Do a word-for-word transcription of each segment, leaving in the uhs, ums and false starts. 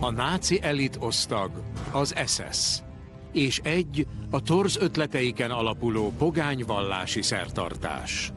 a náci elit osztag, az es es, és egy a torz ötleteiken alapuló pogány vallási szertartás.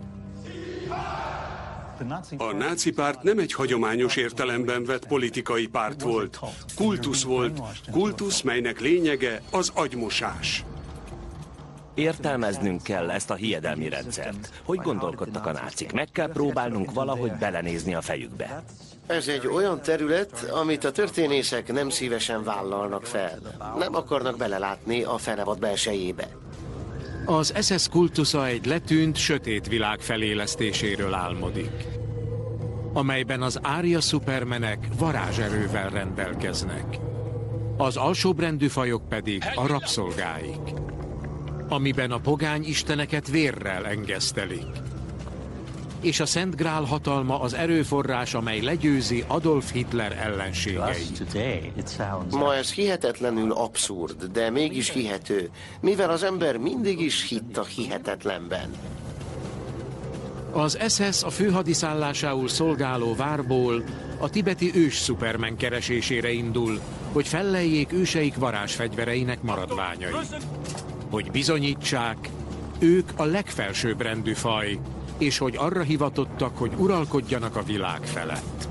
A náci párt nem egy hagyományos értelemben vett politikai párt volt. Kultusz volt, kultusz, melynek lényege az agymosás. Értelmeznünk kell ezt a hiedelmi rendszert. Hogy gondolkodtak a nácik? Meg kell próbálnunk valahogy belenézni a fejükbe. Ez egy olyan terület, amit a történészek nem szívesen vállalnak fel. Nem akarnak belelátni a fenevad belsejébe. Az es es kultusza egy letűnt, sötét világ felélesztéséről álmodik, amelyben az ária szupermenek varázserővel rendelkeznek, az alsóbrendű fajok pedig a rabszolgáik, amiben a pogány isteneket vérrel engesztelik, és a Szent Grál hatalma az erőforrás, amely legyőzi Adolf Hitler ellenségeit. Ma ez hihetetlenül abszurd, de mégis hihető, mivel az ember mindig is hitt a hihetetlenben. Az es es a főhadiszállásául szolgáló várból a tibeti ős szupermen keresésére indul, hogy felleljék őseik varázsfegyvereinek maradványai. Hogy bizonyítsák, ők a legfelsőbb rendű faj, és hogy arra hivatottak, hogy uralkodjanak a világ felett.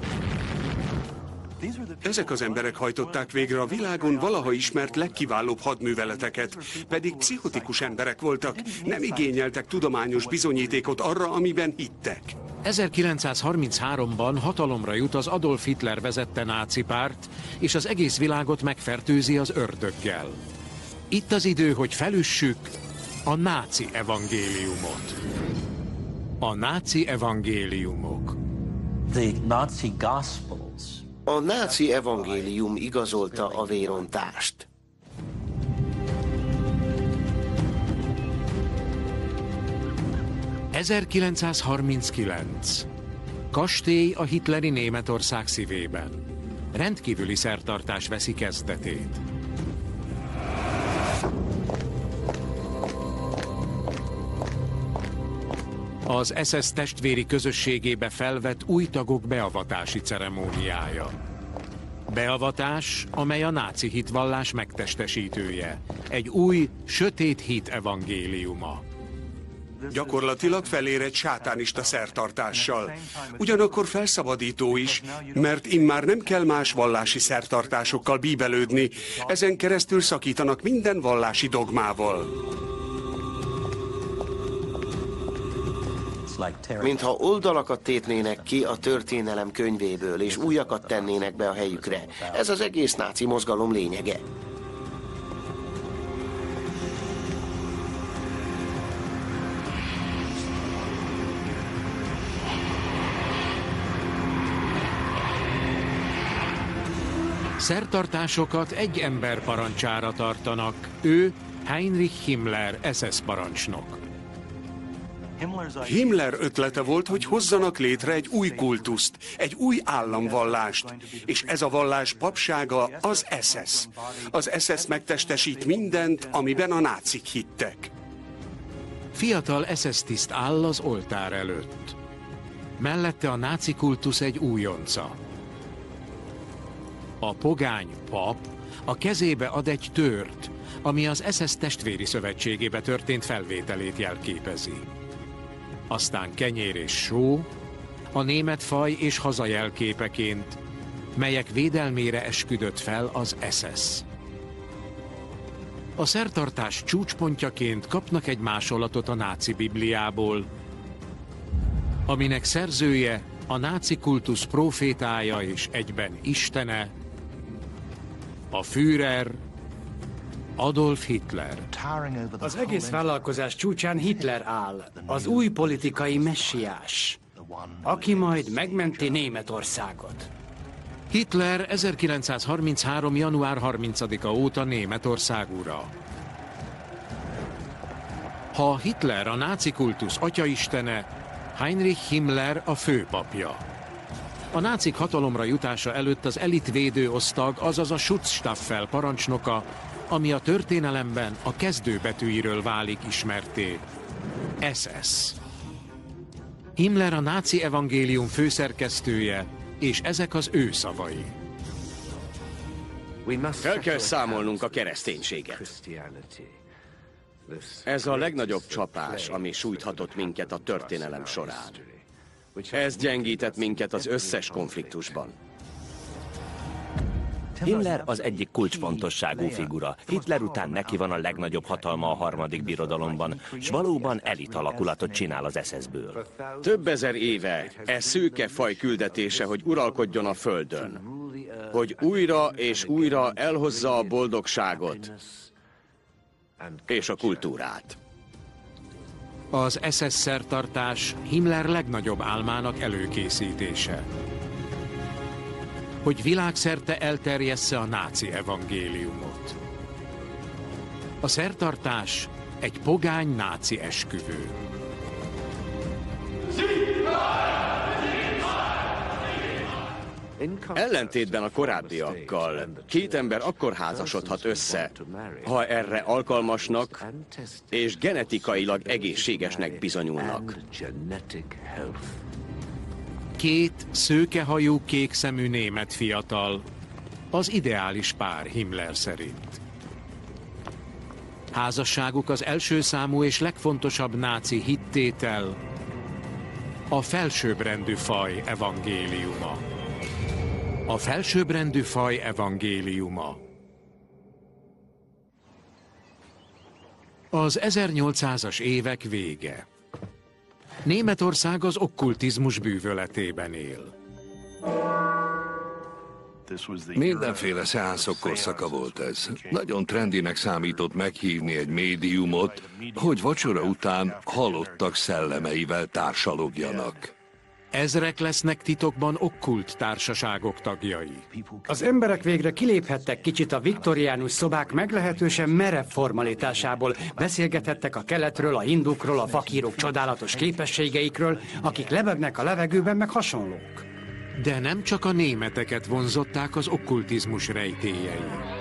Ezek az emberek hajtották végre a világon valaha ismert legkiválóbb hadműveleteket, pedig pszichotikus emberek voltak, nem igényeltek tudományos bizonyítékot arra, amiben hittek. ezerkilencszázharmincháromban hatalomra jut az Adolf Hitler vezette náci párt, és az egész világot megfertőzi az ördöggel. Itt az idő, hogy felüssük a náci evangéliumot. A náci evangéliumok. The Nazi Gospels. A náci evangélium igazolta a vérontást. ezerkilencszázharminckilenc. Kastély a hitleri Németország szívében. Rendkívüli szertartás veszi kezdetét. Az es es testvéri közösségébe felvett új tagok beavatási ceremóniája. Beavatás, amely a náci hitvallás megtestesítője. Egy új, sötét hit evangéliuma. Gyakorlatilag felér egy sátánista szertartással. Ugyanakkor felszabadító is, mert immár nem kell más vallási szertartásokkal bíbelődni, ezen keresztül szakítanak minden vallási dogmával. Mintha oldalakat tépnének ki a történelem könyvéből, és újakat tennének be a helyükre. Ez az egész náci mozgalom lényege. Szertartásokat egy ember parancsára tartanak. Ő Heinrich Himmler es es parancsnok. Himmler ötlete volt, hogy hozzanak létre egy új kultuszt, egy új államvallást, és ez a vallás papsága az es es. Az es es megtestesít mindent, amiben a nácik hittek. Fiatal es es tiszt áll az oltár előtt. Mellette a náci kultusz egy újonca. A pogány pap a kezébe ad egy tőrt, ami az es es testvéri szövetségébe történt felvételét jelképezi. Aztán kenyér és só, a német faj és haza jelképeként, melyek védelmére esküdött fel az es es. A szertartás csúcspontjaként kapnak egy másolatot a náci bibliából, aminek szerzője a náci kultusz prófétája és egyben istene, a Führer, Adolf Hitler. Az egész vállalkozás csúcsán Hitler áll, az új politikai messiás, aki majd megmenti Németországot. Hitler ezerkilencszázharminchárom. január harmincadika óta Németország ura. Ha Hitler a náci kultusz atyaistene, Heinrich Himmler a főpapja. A nácik hatalomra jutása előtt az elitvédő osztag, azaz a Schutzstaffel parancsnoka, ami a történelemben a kezdőbetűiről válik ismertté. es es. Himmler a náci evangélium főszerkesztője, és ezek az ő szavai. Fel kell számolnunk a kereszténységet. Ez a legnagyobb csapás, ami sújthatott minket a történelem során. Ez gyengített minket az összes konfliktusban. Himmler az egyik kulcsfontosságú figura. Hitler után neki van a legnagyobb hatalma a harmadik birodalomban, s valóban elit alakulatot csinál az es es-ből. Több ezer éve e szőke faj küldetése, hogy uralkodjon a földön, hogy újra és újra elhozza a boldogságot és a kultúrát. Az es es szertartás Himmler legnagyobb álmának előkészítése. Hogy világszerte elterjessze a náci evangéliumot. A szertartás egy pogány náci esküvő. Ellentétben a korábbiakkal, két ember akkor házasodhat össze, ha erre alkalmasnak és genetikailag egészségesnek bizonyulnak. Két szőkehajú, kékszemű német fiatal, az ideális pár Himmler szerint. Házasságuk az első számú és legfontosabb náci hittétel, a felsőbbrendű faj evangéliuma. A felsőbbrendű faj evangéliuma. Az ezernyolcszázas évek vége. Németország az okkultizmus bűvöletében él. Mindenféle szeánszok korszaka volt ez. Nagyon trendinek számított meghívni egy médiumot, hogy vacsora után halottak szellemeivel társalogjanak. Ezrek lesznek titokban okkult társaságok tagjai. Az emberek végre kiléphettek kicsit a viktoriánus szobák meglehetősen merev formalitásából. Beszélgethettek a keletről, a hindukról, a fakírok csodálatos képességeikről, akik lebegnek a levegőben, meg hasonlók. De nem csak a németeket vonzották az okkultizmus rejtélyei.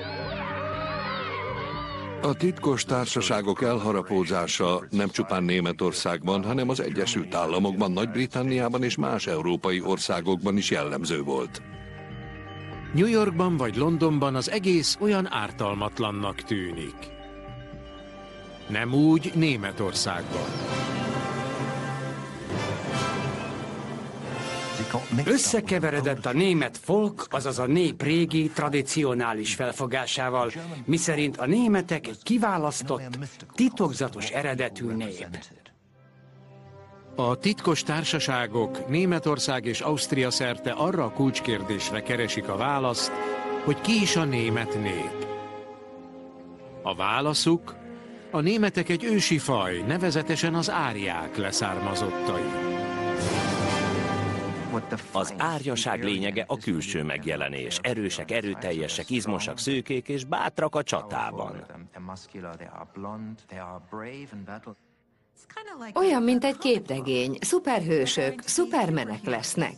A titkos társaságok elharapózása nem csupán Németországban, hanem az Egyesült Államokban, Nagy-Britanniában és más európai országokban is jellemző volt. New Yorkban vagy Londonban az egész olyan ártalmatlannak tűnik. Nem úgy Németországban. Összekeveredett a német folk, azaz a nép régi, tradicionális felfogásával, miszerint a németek egy kiválasztott, titokzatos eredetű nép. A titkos társaságok Németország és Ausztria szerte arra a kulcskérdésre keresik a választ, hogy ki is a német nép. A válaszuk: a németek egy ősi faj, nevezetesen az áriák leszármazottai. Az árjaság lényege a külső megjelenés. Erősek, erőteljesek, izmosak, szőkék és bátrak a csatában. Olyan, mint egy képregény. Szuperhősök, szupermenek lesznek.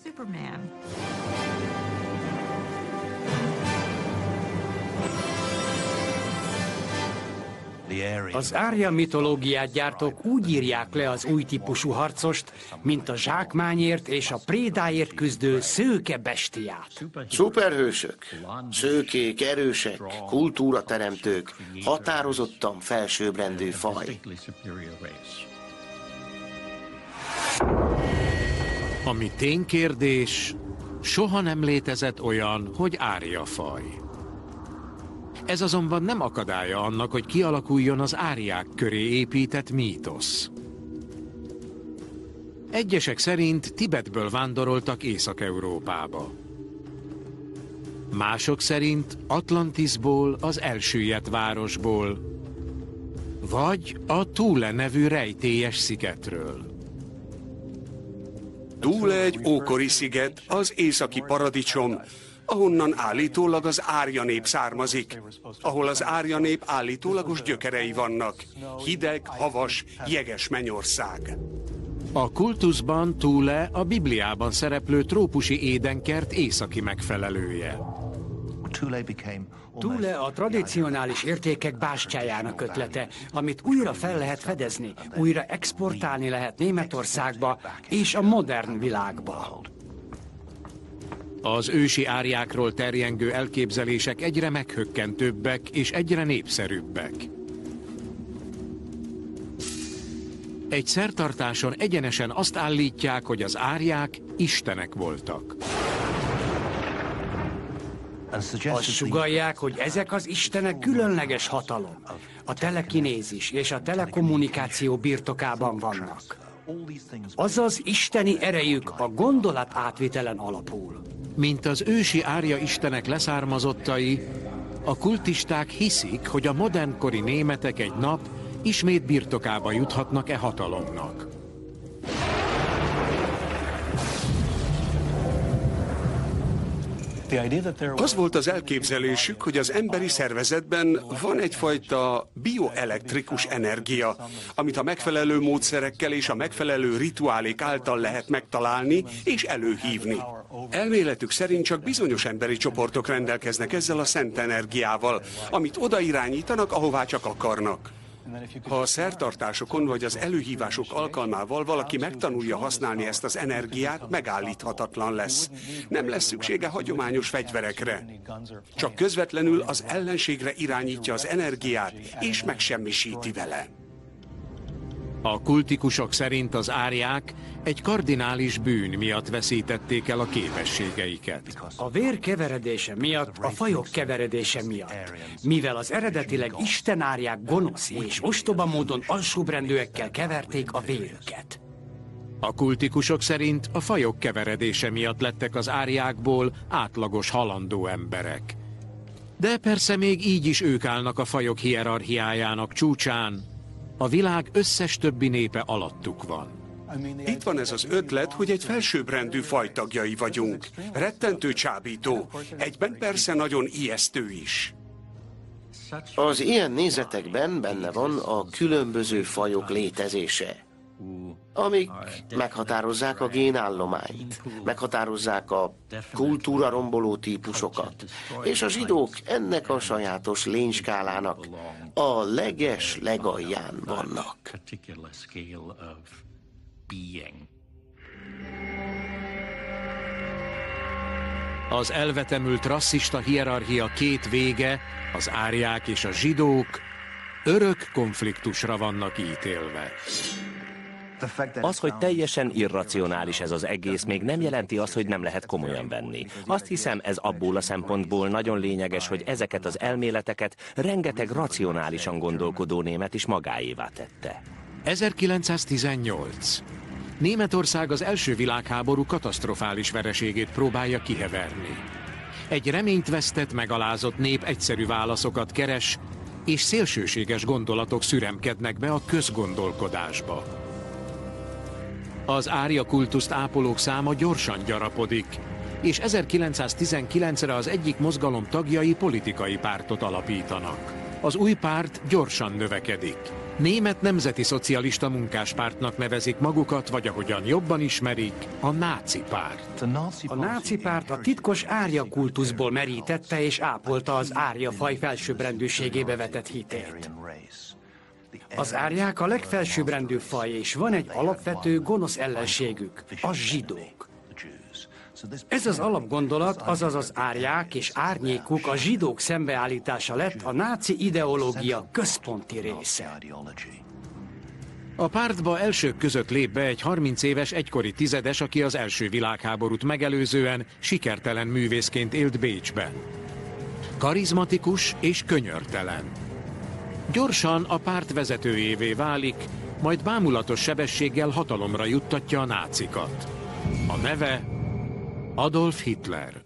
Az árja mitológiát gyártók úgy írják le az új típusú harcost, mint a zsákmányért és a prédáért küzdő szőke bestiát. Szuperhősök, szőkék, erősek, kultúrateremtők, határozottan felsőbbrendű faj. Ami ténykérdés, soha nem létezett olyan, hogy áriafaj. Ez azonban nem akadálya annak, hogy kialakuljon az áriák köré épített mítosz. Egyesek szerint Tibetből vándoroltak Észak-Európába. Mások szerint Atlantisból, az elsüllyedt városból, vagy a Thule nevű rejtélyes szigetről. Thule egy ókori sziget, az északi paradicsom, ahonnan állítólag az árja nép származik, ahol az árja nép állítólagos gyökerei vannak. Hideg, havas, jeges mennyország. A kultuszban Thule a Bibliában szereplő trópusi édenkert északi megfelelője. Thule a tradicionális értékek bástyájának ötlete, amit újra fel lehet fedezni, újra exportálni lehet Németországba és a modern világba. Az ősi árjákról terjengő elképzelések egyre meghökkentőbbek és egyre népszerűbbek. Egy szertartáson egyenesen azt állítják, hogy az árják istenek voltak. Azt sugallják, hogy ezek az istenek különleges hatalom, a telekinézis és a telekommunikáció birtokában vannak. Azaz isteni erejük a gondolat átvitelen alapul. Mint az ősi árja istenek leszármazottai, a kultisták hiszik, hogy a modernkori németek egy nap ismét birtokába juthatnak e hatalomnak. Az volt az elképzelésük, hogy az emberi szervezetben van egyfajta bioelektrikus energia, amit a megfelelő módszerekkel és a megfelelő rituálék által lehet megtalálni és előhívni. Elméletük szerint csak bizonyos emberi csoportok rendelkeznek ezzel a szent energiával, amit oda irányítanak, ahová csak akarnak. Ha a szertartásokon vagy az előhívások alkalmával valaki megtanulja használni ezt az energiát, megállíthatatlan lesz. Nem lesz szüksége hagyományos fegyverekre. Csak közvetlenül az ellenségre irányítja az energiát, és megsemmisíti vele. A kultikusok szerint az árják egy kardinális bűn miatt veszítették el a képességeiket. A vér keveredése miatt, a fajok keveredése miatt. Mivel az eredetileg istenárják gonosz és ostoba módon alsóbrendűekkel keverték a vérüket. A kultikusok szerint a fajok keveredése miatt lettek az árjákból átlagos halandó emberek. De persze még így is ők állnak a fajok hierarchiájának csúcsán. A világ összes többi népe alattuk van. Itt van ez az ötlet, hogy egy felsőbbrendű fajtagjai vagyunk. Rettentő csábító, egyben persze nagyon ijesztő is. Az ilyen nézetekben benne van a különböző fajok létezése, amik meghatározzák a génállományt, meghatározzák a kultúra romboló típusokat, és a zsidók ennek a sajátos lényskálának a leges legalján vannak. Az elvetemült rasszista hierarchia két vége, az árják és a zsidók, örök konfliktusra vannak ítélve. Az, hogy teljesen irracionális ez az egész, még nem jelenti azt, hogy nem lehet komolyan venni. Azt hiszem, ez abból a szempontból nagyon lényeges, hogy ezeket az elméleteket rengeteg racionálisan gondolkodó német is magáévá tette. ezerkilencszáztizennyolc. Németország az első világháború katasztrofális vereségét próbálja kiheverni. Egy reményt vesztett, megalázott nép egyszerű válaszokat keres, és szélsőséges gondolatok szüremkednek be a közgondolkodásba. Az árja kultuszt ápolók száma gyorsan gyarapodik, és ezerkilencszáztizenkilencre az egyik mozgalom tagjai politikai pártot alapítanak. Az új párt gyorsan növekedik. Német Nemzeti Szocialista Munkáspártnak nevezik magukat, vagy ahogyan jobban ismerik, a náci párt. A náci párt a titkos árja kultuszból merítette és ápolta az árja faj felsőbbrendűségébe vetett hitét. Az árják a legfelsőbbrendű faj, és van egy alapvető gonosz ellenségük, a zsidók. Ez az alapgondolat, azaz az árják és árnyékuk a zsidók szembeállítása lett a náci ideológia központi része. A pártba elsők között lép be egy harminc éves egykori tizedes, aki az első világháborút megelőzően sikertelen művészként élt Bécsben. Karizmatikus és könyörtelen. Gyorsan a párt vezetőjévé válik, majd bámulatos sebességgel hatalomra juttatja a nácikat. A neve Adolf Hitler.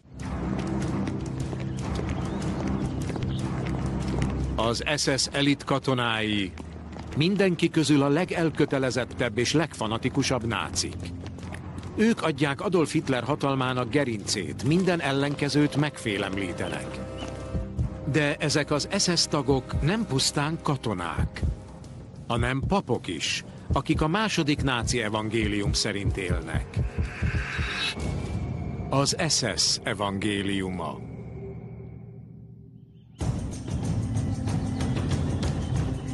Az es es elit katonái mindenki közül a legelkötelezettebb és legfanatikusabb nácik. Ők adják Adolf Hitler hatalmának gerincét, minden ellenkezőt megfélemlítenek. De ezek az es es tagok nem pusztán katonák, hanem papok is, akik a második náci evangélium szerint élnek. Az es es evangéliuma.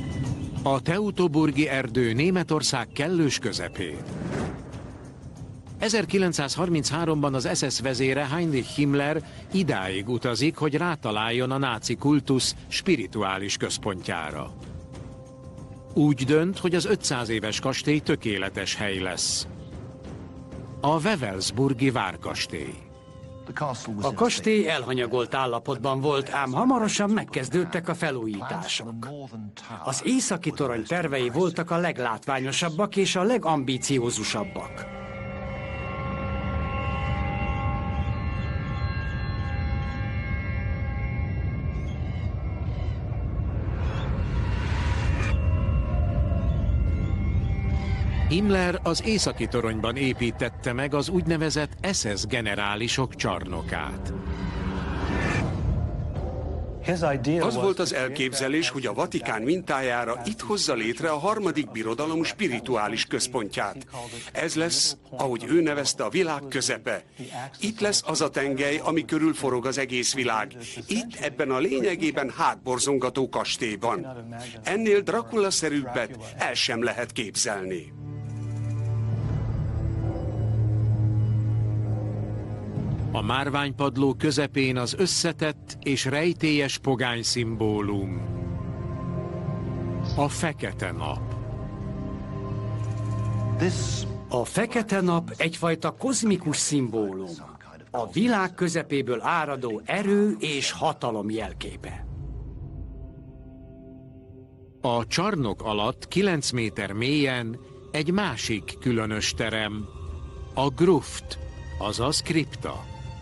A Teutoburgi erdő Németország kellős közepén. ezerkilencszázharmincháromban az es es vezére Heinrich Himmler idáig utazik, hogy rátaláljon a náci kultusz spirituális központjára. Úgy dönt, hogy az ötszáz éves kastély tökéletes hely lesz. A Wewelsburgi várkastély. A kastély elhanyagolt állapotban volt, ám hamarosan megkezdődtek a felújítások. Az északi torony tervei voltak a leglátványosabbak és a legambiciózusabbak. Himmler az északi toronyban építette meg az úgynevezett es es generálisok csarnokát. Az volt az elképzelés, hogy a Vatikán mintájára itt hozza létre a harmadik birodalom spirituális központját. Ez lesz, ahogy ő nevezte, a világ közepe. Itt lesz az a tengely, ami körül forog az egész világ. Itt, ebben a lényegében hátborzongató kastélyban. Ennél Dracula-szerűbbet el sem lehet képzelni. A márványpadló közepén az összetett és rejtélyes pogány szimbólum. A fekete nap. A fekete nap egyfajta kozmikus szimbólum. A világ közepéből áradó erő és hatalom jelképe. A csarnok alatt kilenc méter mélyen egy másik különös terem, a Gruft, azaz kripta.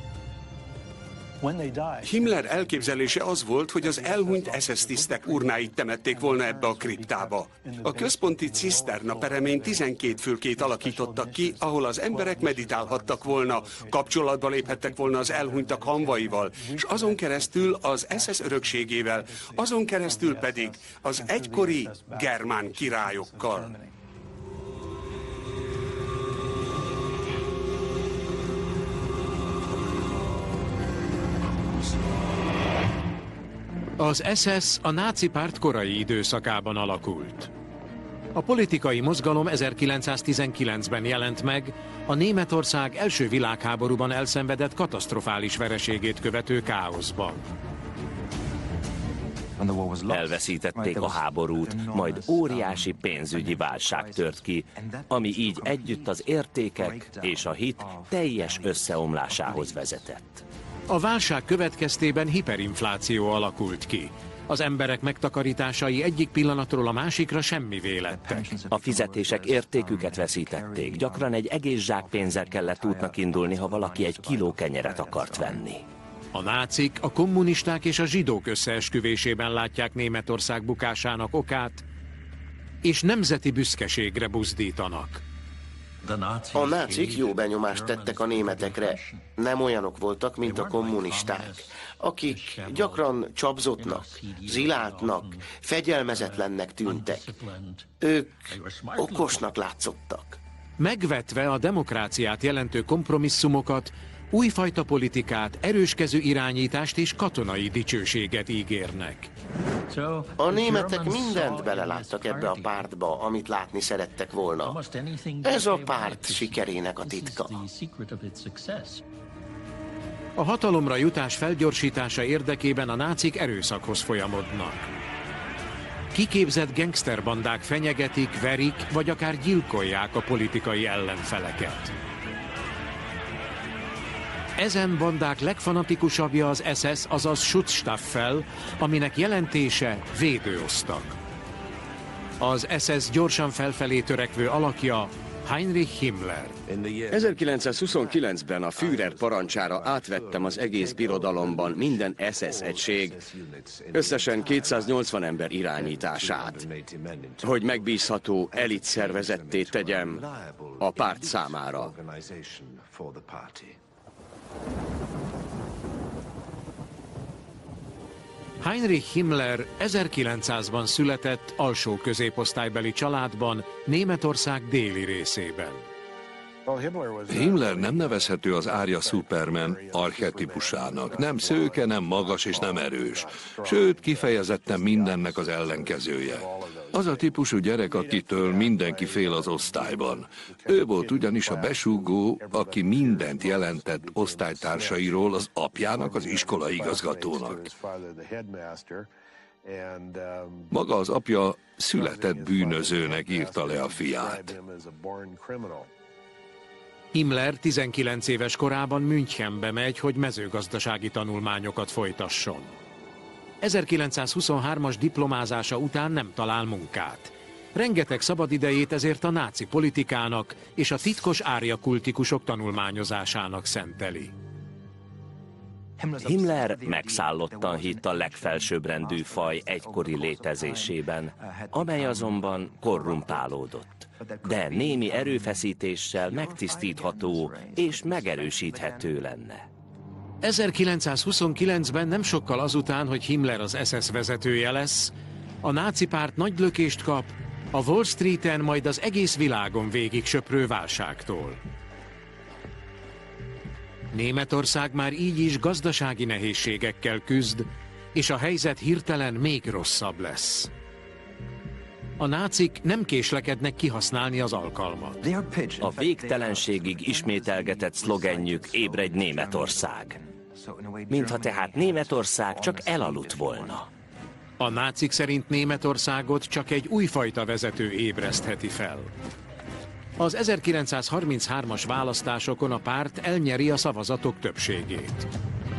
Himmler elképzelése az volt, hogy az elhunyt es es tisztek urnáit temették volna ebbe a kriptába. A központi ciszterna peremén tizenkét fülkét alakítottak ki, ahol az emberek meditálhattak volna, kapcsolatba léphettek volna az elhunytak hamvaival, és azon keresztül az es es örökségével, azon keresztül pedig az egykori germán királyokkal. Az es es a náci párt korai időszakában alakult. A politikai mozgalom ezerkilencszáztizenkilencben jelent meg, a Németország első világháborúban elszenvedett katasztrofális vereségét követő káoszban. Elveszítették a háborút, majd óriási pénzügyi válság tört ki, ami így együtt az értékek és a hit teljes összeomlásához vezetett. A válság következtében hiperinfláció alakult ki. Az emberek megtakarításai egyik pillanatról a másikra semmivé lettek. A fizetések értéküket veszítették. Gyakran egy egész zsák pénzzel kellett útnak indulni, ha valaki egy kiló kenyeret akart venni. A nácik, a kommunisták és a zsidók összeesküvésében látják Németország bukásának okát, és nemzeti büszkeségre buzdítanak. A nácik jó benyomást tettek a németekre. Nem olyanok voltak, mint a kommunisták, akik gyakran csapzottnak, ziláltnak, fegyelmezetlennek tűntek. Ők okosnak látszottak. Megvetve a demokráciát jelentő kompromisszumokat, újfajta politikát, erőskező irányítást és katonai dicsőséget ígérnek. A németek mindent beleláttak ebbe a pártba, amit látni szerettek volna. Ez a párt sikerének a titka. A hatalomra jutás felgyorsítása érdekében a nácik erőszakhoz folyamodnak. Kiképzett gengszterbandák fenyegetik, verik, vagy akár gyilkolják a politikai ellenfeleket. Ezen bandák legfanatikusabbja az es es, azaz Schutzstaffel, aminek jelentése védőosztag. Az es es gyorsan felfelé törekvő alakja Heinrich Himmler. ezerkilencszázhuszonkilencben a Führer parancsára átvettem az egész birodalomban minden es es egység, összesen kétszáznyolcvan ember irányítását, hogy megbízható elit szervezetté tegyem a párt számára. Heinrich Himmler ezerkilencszázban született alsó középosztálybeli családban Németország déli részében. Himmler nem nevezhető az Arya Superman archetipusának. Nem szőke, nem magas és nem erős. Sőt, kifejezetten mindennek az ellenkezője. Az a típusú gyerek, akitől mindenki fél az osztályban. Ő volt ugyanis a besúgó, aki mindent jelentett osztálytársairól az apjának, az iskola igazgatónak. Maga az apja született bűnözőnek írta le a fiát. Himmler tizenkilenc éves korában Münchenbe megy, hogy mezőgazdasági tanulmányokat folytasson. ezerkilencszázhuszonhármas diplomázása után nem talál munkát. Rengeteg szabadidejét ezért a náci politikának és a titkos árjakultikusok tanulmányozásának szenteli. Himmler megszállottan hitt a legfelsőbbrendű faj egykori létezésében, amely azonban korrumpálódott, de némi erőfeszítéssel megtisztítható és megerősíthető lenne. ezerkilencszázhuszonkilencben nem sokkal azután, hogy Himmler az es es vezetője lesz, a náci párt nagy lökést kap a Wall Streeten, majd az egész világon végig söprő válságtól. Németország már így is gazdasági nehézségekkel küzd, és a helyzet hirtelen még rosszabb lesz. A nácik nem késlekednek kihasználni az alkalmat. A végtelenségig ismételgetett szlogenjük ébredj Németország. Mintha tehát Németország csak elaludt volna. A nácik szerint Németországot csak egy újfajta vezető ébresztheti fel. Az ezerkilencszázharminchármas választásokon a párt elnyeri a szavazatok többségét.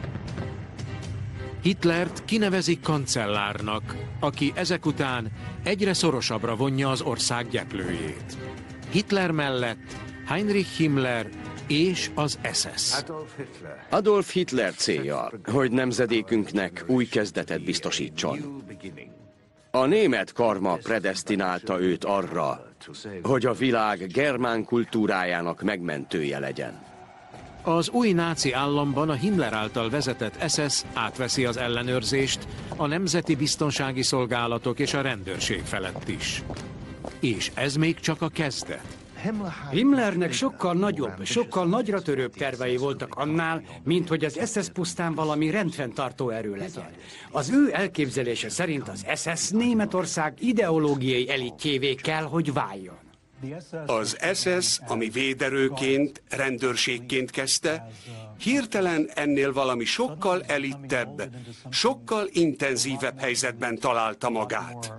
Hitlert kinevezik kancellárnak, aki ezek után egyre szorosabbra vonja az ország gyeplőjét. Hitler mellett Heinrich Himmler és az es es. Adolf Hitler célja, hogy nemzedékünknek új kezdetet biztosítson. A német karma predesztinálta őt arra, hogy a világ germán kultúrájának megmentője legyen. Az új náci államban a Himmler által vezetett es es átveszi az ellenőrzést a nemzeti biztonsági szolgálatok és a rendőrség felett is. És ez még csak a kezdet. Himmlernek sokkal nagyobb, sokkal nagyra törőbb tervei voltak annál, mint hogy az es es pusztán valami rendfenntartó erő legyen. Az ő elképzelése szerint az es es Németország ideológiai elitjévé kell, hogy váljon. Az es es, ami véderőként, rendőrségként kezdte, hirtelen ennél valami sokkal elittebb, sokkal intenzívebb helyzetben találta magát.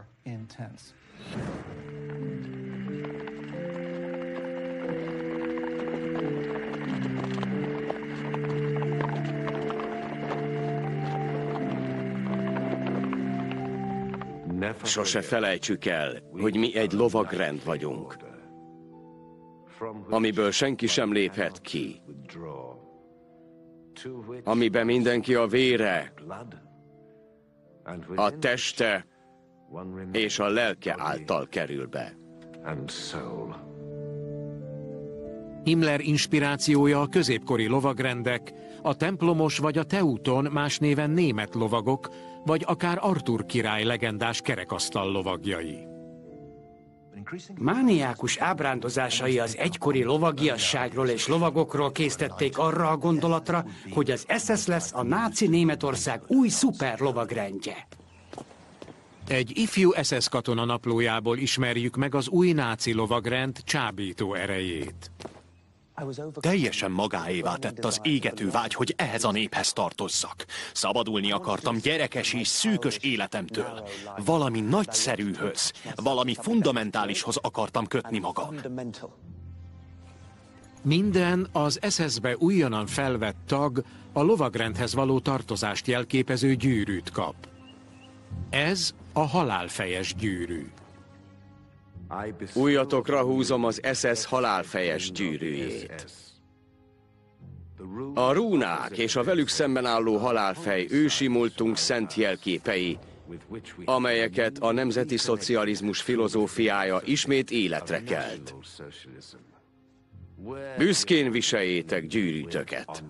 Sose felejtsük el, hogy mi egy lovagrend vagyunk, amiből senki sem léphet ki, amiben mindenki a vére, a teste és a lelke által kerül be. Himmler inspirációja a középkori lovagrendek, a templomos vagy a Teuton, más néven német lovagok, vagy akár Artúr király legendás kerekasztal lovagjai. Mániákus ábrándozásai az egykori lovagiasságról és lovagokról késztették arra a gondolatra, hogy az es es lesz a náci Németország új szuper lovagrendje. Egy ifjú es es katona naplójából ismerjük meg az új náci lovagrend csábító erejét. Teljesen magáévá tett az égető vágy, hogy ehhez a néphez tartozzak. Szabadulni akartam gyerekes és szűkös életemtől. Valami nagyszerűhöz, valami fundamentálishoz akartam kötni magam. Minden az es es-be újonnan felvett tag a lovagrendhez való tartozást jelképező gyűrűt kap. Ez a halálfejes gyűrű. Újatokra húzom az es es halálfejes gyűrűjét. A rúnák és a velük szemben álló halálfej ősi múltunk szent jelképei, amelyeket a nemzeti szocializmus filozófiája ismét életre kelt. Büszkén viseljétek gyűrűtöket.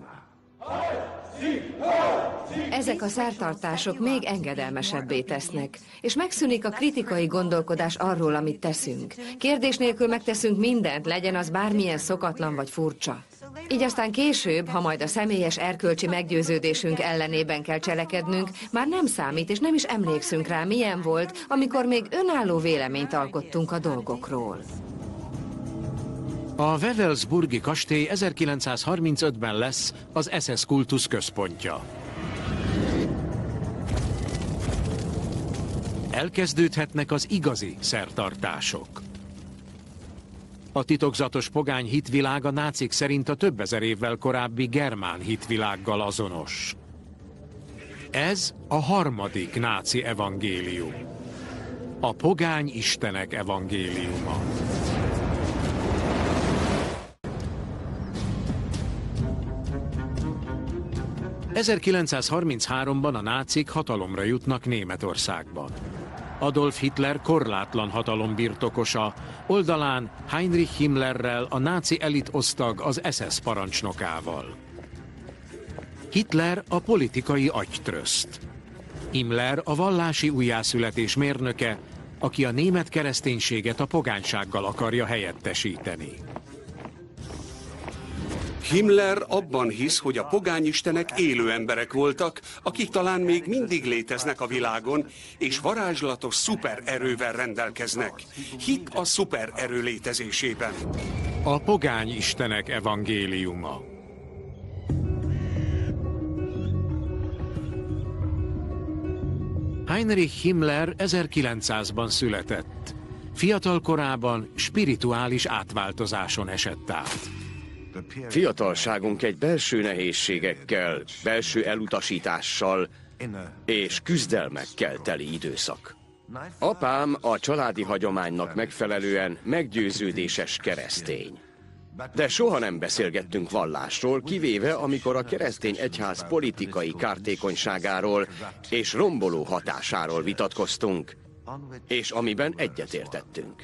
Ezek a szertartások még engedelmesebbé tesznek, és megszűnik a kritikai gondolkodás arról, amit teszünk. Kérdés nélkül megteszünk mindent, legyen az bármilyen szokatlan vagy furcsa. Így aztán később, ha majd a személyes erkölcsi meggyőződésünk ellenében kell cselekednünk, már nem számít, és nem is emlékszünk rá, milyen volt, amikor még önálló véleményt alkottunk a dolgokról. A Wewelsburgi kastély ezerkilencszázharmincötben lesz az es es kultusz központja. Elkezdődhetnek az igazi szertartások. A titokzatos pogány hitvilág a nácik szerint a több ezer évvel korábbi germán hitvilággal azonos. Ez a harmadik náci evangélium. A pogány istenek evangéliuma. ezerkilencszázharmincháromban a nácik hatalomra jutnak Németországban. Adolf Hitler korlátlan hatalom birtokosa, oldalán Heinrich Himmlerrel, a náci elitosztag az es es parancsnokával. Hitler a politikai agytröszt. Himmler a vallási újjászületés mérnöke, aki a német kereszténységet a pogánysággal akarja helyettesíteni. Himmler abban hisz, hogy a pogányistenek élő emberek voltak, akik talán még mindig léteznek a világon, és varázslatos szupererővel rendelkeznek. Hit a szupererő létezésében. A pogány istenek evangéliuma. Heinrich Himmler ezerkilencszázban született. Fiatal korában spirituális átváltozáson esett át. Fiatalságunk egy belső nehézségekkel, belső elutasítással és küzdelmekkel teli időszak. Apám a családi hagyománynak megfelelően meggyőződéses keresztény. De soha nem beszélgettünk vallásról, kivéve amikor a keresztény egyház politikai kártékonyságáról és romboló hatásáról vitatkoztunk, és amiben egyetértettünk.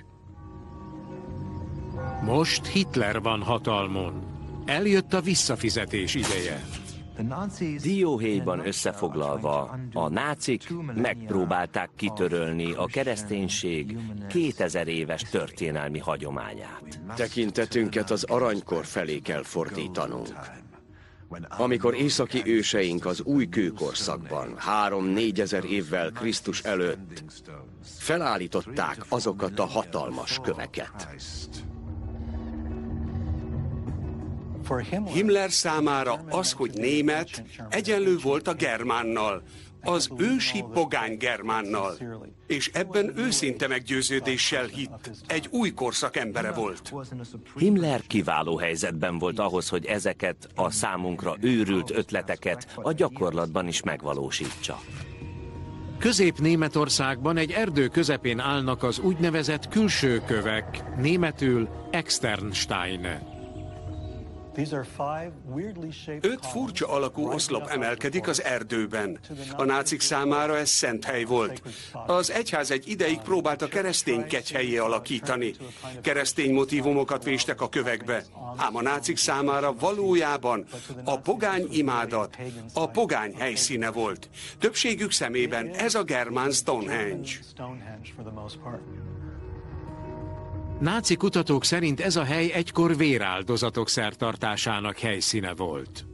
Most Hitler van hatalmon. Eljött a visszafizetés ideje. Dióhéjban összefoglalva, a nácik megpróbálták kitörölni a kereszténység kétezer éves történelmi hagyományát. Tekintetünket az aranykor felé kell fordítanunk. Amikor északi őseink az új kőkorszakban, három-négyezer évvel Krisztus előtt felállították azokat a hatalmas köveket. Himmler számára az, hogy német, egyenlő volt a germánnal, az ősi pogány germánnal, és ebben őszinte meggyőződéssel hitt, egy új korszak embere volt. Himmler kiváló helyzetben volt ahhoz, hogy ezeket a számunkra őrült ötleteket a gyakorlatban is megvalósítsa. Közép-Németországban egy erdő közepén állnak az úgynevezett külső kövek, németül Externsteine. Öt furcsa alakú oszlop emelkedik az erdőben. A nácik számára ez szent hely volt. Az egyház egy ideig próbált a keresztény kegyhelyé alakítani. Keresztény motívumokat véstek a kövekbe. Ám a nácik számára valójában a pogány imádat, a pogány helyszíne volt. Többségük szemében ez a germán Stonehenge. Náci kutatók szerint ez a hely egykor véráldozatok szertartásának helyszíne volt.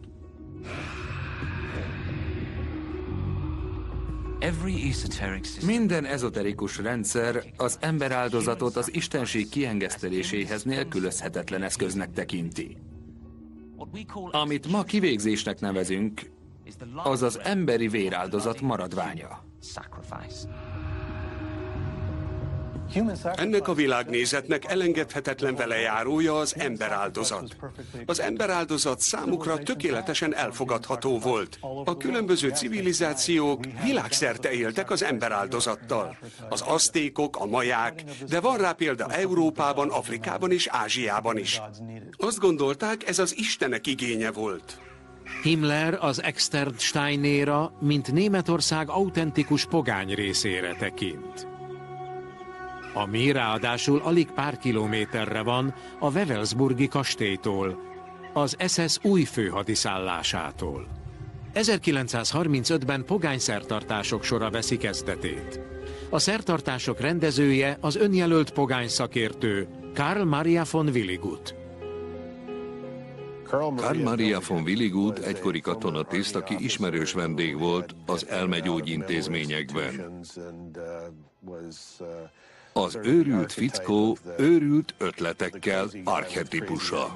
Minden ezoterikus rendszer az emberáldozatot az istenség kiengeszteléséhez nélkülözhetetlen eszköznek tekinti. Amit ma kivégzésnek nevezünk, az az emberi véráldozat maradványa. Ennek a világnézetnek elengedhetetlen velejárója az emberáldozat. Az emberáldozat számukra tökéletesen elfogadható volt. A különböző civilizációk világszerte éltek az emberáldozattal. Az aztékok, a maják, de van rá példa Európában, Afrikában és Ázsiában is. Azt gondolták, ez az istenek igénye volt. Himmler az Externsteinéra, mint Németország autentikus pogány részére tekint. Ami ráadásul alig pár kilométerre van a Wewelsburgi kastélytól, az es es új főhadiszállásától. ezerkilencszázharmincötben pogány szertartások sora veszi kezdetét. A szertartások rendezője az önjelölt pogány szakértő Karl Maria von Willigut. Karl Maria von Willigut egykori katonatiszt, aki ismerős vendég volt az elmegyógyintézményekben. Az őrült fickó őrült ötletekkel archetipusa.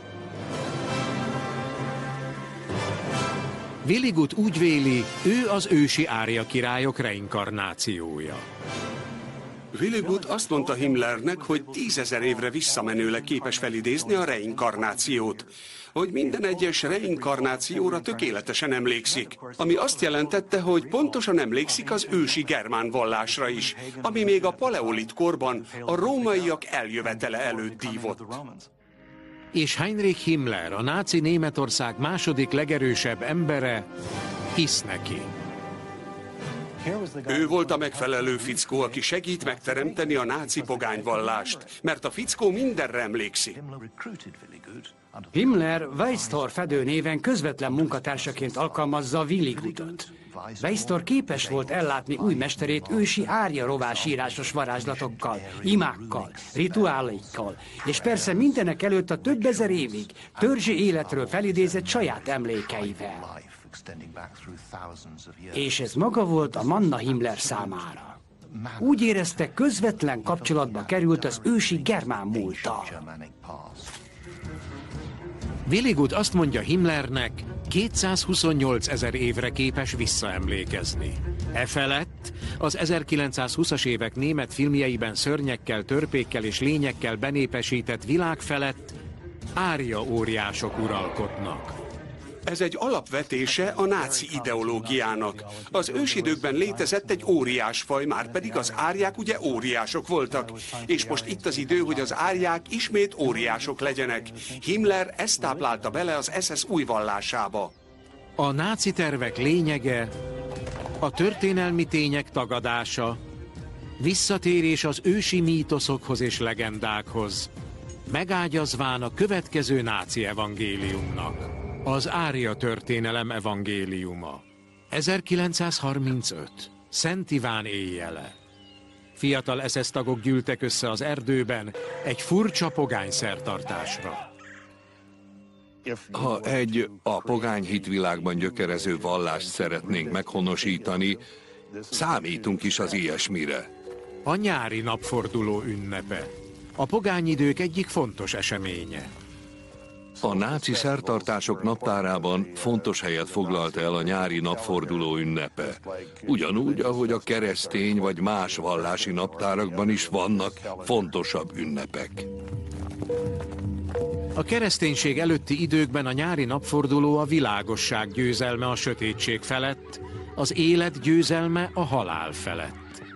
Willigut úgy véli, ő az ősi árja királyok reinkarnációja. Willigut azt mondta Himmlernek, hogy tízezer évre visszamenőleg képes felidézni a reinkarnációt, hogy minden egyes reinkarnációra tökéletesen emlékszik, ami azt jelentette, hogy pontosan emlékszik az ősi germán vallásra is, ami még a paleolit korban a rómaiak eljövetele előtt dívott. És Heinrich Himmler, a náci Németország második legerősebb embere, hisz neki. Ő volt a megfelelő fickó, aki segít megteremteni a náci pogányvallást, mert a fickó mindenre emlékszik. Himmler Weistor Fedő néven közvetlen munkatársaként alkalmazza Willigutot. Weistor képes volt ellátni új mesterét ősi árja rovás írásos varázslatokkal, imákkal, rituálékkal, és persze mindenek előtt a több ezer évig törzsi életről felidézett saját emlékeivel. És ez maga volt a Manna Himmler számára. Úgy érezte, közvetlen kapcsolatba került az ősi germán múlttal. Willigut azt mondja Himmlernek, kétszázhuszonnyolc ezer évre képes visszaemlékezni. E felett az ezerkilencszázhúszas évek német filmjeiben szörnyekkel, törpékkel és lényekkel benépesített világ felett árja óriások uralkodnak. Ez egy alapvetése a náci ideológiának. Az ősidőkben létezett egy óriásfaj, már pedig az árják ugye óriások voltak. És most itt az idő, hogy az árják ismét óriások legyenek. Himmler ezt táplálta bele az es es új vallásába. A náci tervek lényege a történelmi tények tagadása, visszatérés az ősi mítoszokhoz és legendákhoz, megágyazván a következő náci evangéliumnak. Az árja történelem evangéliuma. ezerkilencszázharmincöt. Szent Iván éjjele. Fiatal es es tagok gyűltek össze az erdőben egy furcsa pogány szertartásra. Ha egy a pogány hitvilágban gyökerező vallást szeretnénk meghonosítani, számítunk is az ilyesmire. A nyári napforduló ünnepe. A pogányidők egyik fontos eseménye. A náci szertartások naptárában fontos helyet foglalt el a nyári napforduló ünnepe. Ugyanúgy, ahogy a keresztény vagy más vallási naptárakban is vannak fontosabb ünnepek. A kereszténység előtti időkben a nyári napforduló a világosság győzelme a sötétség felett, az élet győzelme a halál felett.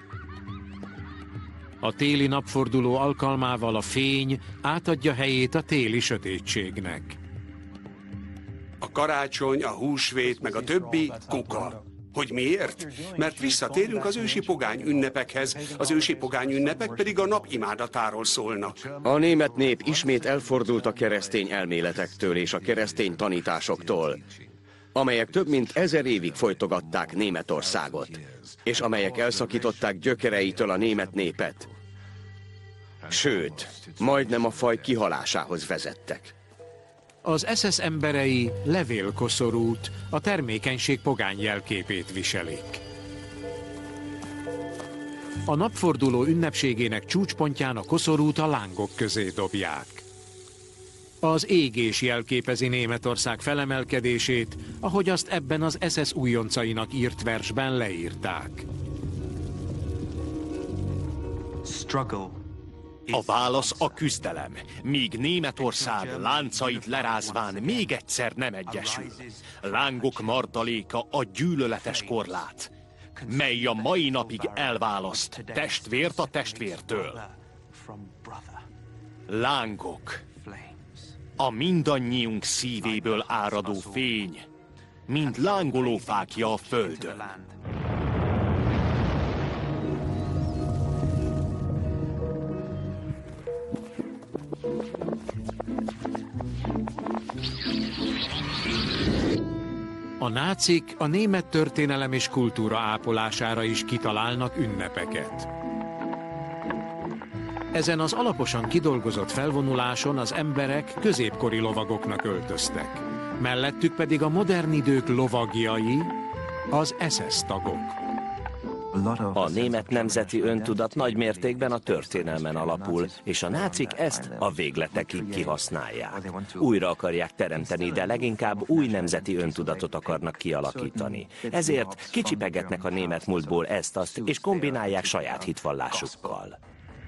A téli napforduló alkalmával a fény átadja helyét a téli sötétségnek. A karácsony, a húsvét, meg a többi kuka. Hogy miért? Mert visszatérünk az ősi pogány ünnepekhez, az ősi pogány ünnepek pedig a nap imádatáról szólnak. A német nép ismét elfordult a keresztény elméletektől és a keresztény tanításoktól, amelyek több mint ezer évig folytogatták Németországot, és amelyek elszakították gyökereitől a német népet. Sőt, majdnem a faj kihalásához vezettek. Az es es emberei levélkoszorút, a termékenység pogány jelképét viselik. A napforduló ünnepségének csúcspontján a koszorút a lángok közé dobják. Az égés jelképezi Németország felemelkedését, ahogy azt ebben az es es újoncainak írt versben leírták. A válasz a küzdelem, míg Németország láncait lerázván még egyszer nem egyesül. Lángok martaléka a gyűlöletes korlát, mely a mai napig elválaszt testvért a testvértől. Lángok, a mindannyiunk szívéből áradó fény, mint lángoló fákja a földön. A nácik a német történelem és kultúra ápolására is kitalálnak ünnepeket. Ezen az alaposan kidolgozott felvonuláson az emberek középkori lovagoknak öltöztek. Mellettük pedig a modern idők lovagjai, az es es tagok. A német nemzeti öntudat nagy mértékben a történelmen alapul, és a nácik ezt a végletekig kihasználják. Újra akarják teremteni, de leginkább új nemzeti öntudatot akarnak kialakítani. Ezért kicsipegetnek a német múltból ezt-azt, és kombinálják saját hitvallásukkal.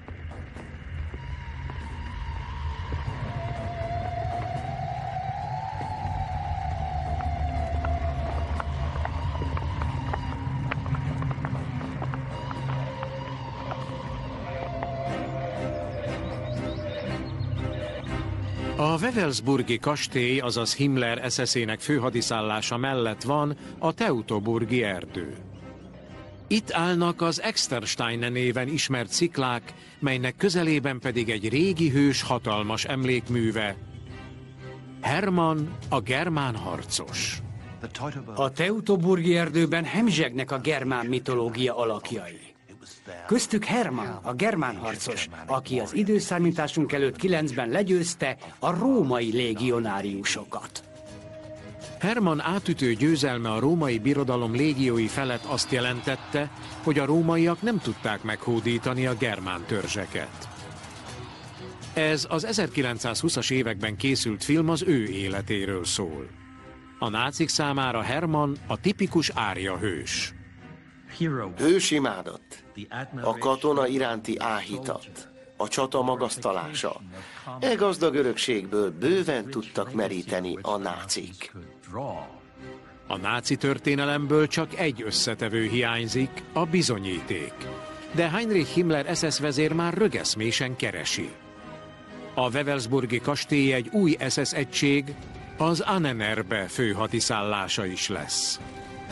A Wewelsburgi kastély, azaz Himmler es es-ének főhadiszállása mellett van a Teutoburgi erdő. Itt állnak az Extersteine néven ismert sziklák, melynek közelében pedig egy régi hős hatalmas emlékműve, Hermann, a germán harcos. A Teutoburgi erdőben hemzsegnek a germán mitológia alakjai. Köztük Hermann, a germán harcos, aki az időszámításunk előtt kilencben legyőzte a római légionáriusokat. Hermann átütő győzelme a római birodalom légiói felett azt jelentette, hogy a rómaiak nem tudták meghódítani a germán törzseket. Ez az ezerkilencszázhúszas években készült film az ő életéről szól. A nácik számára Hermann a tipikus árja hős. Hősimádat, a katona iránti áhítat, a csata magasztalása. E gazdag örökségből bőven tudtak meríteni a nácik. A náci történelemből csak egy összetevő hiányzik, a bizonyíték. De Heinrich Himmler es es vezér már rögeszmésen keresi. A Wewelsburgi kastély egy új es es egység, az Ahnenerbe főhadiszállása is lesz.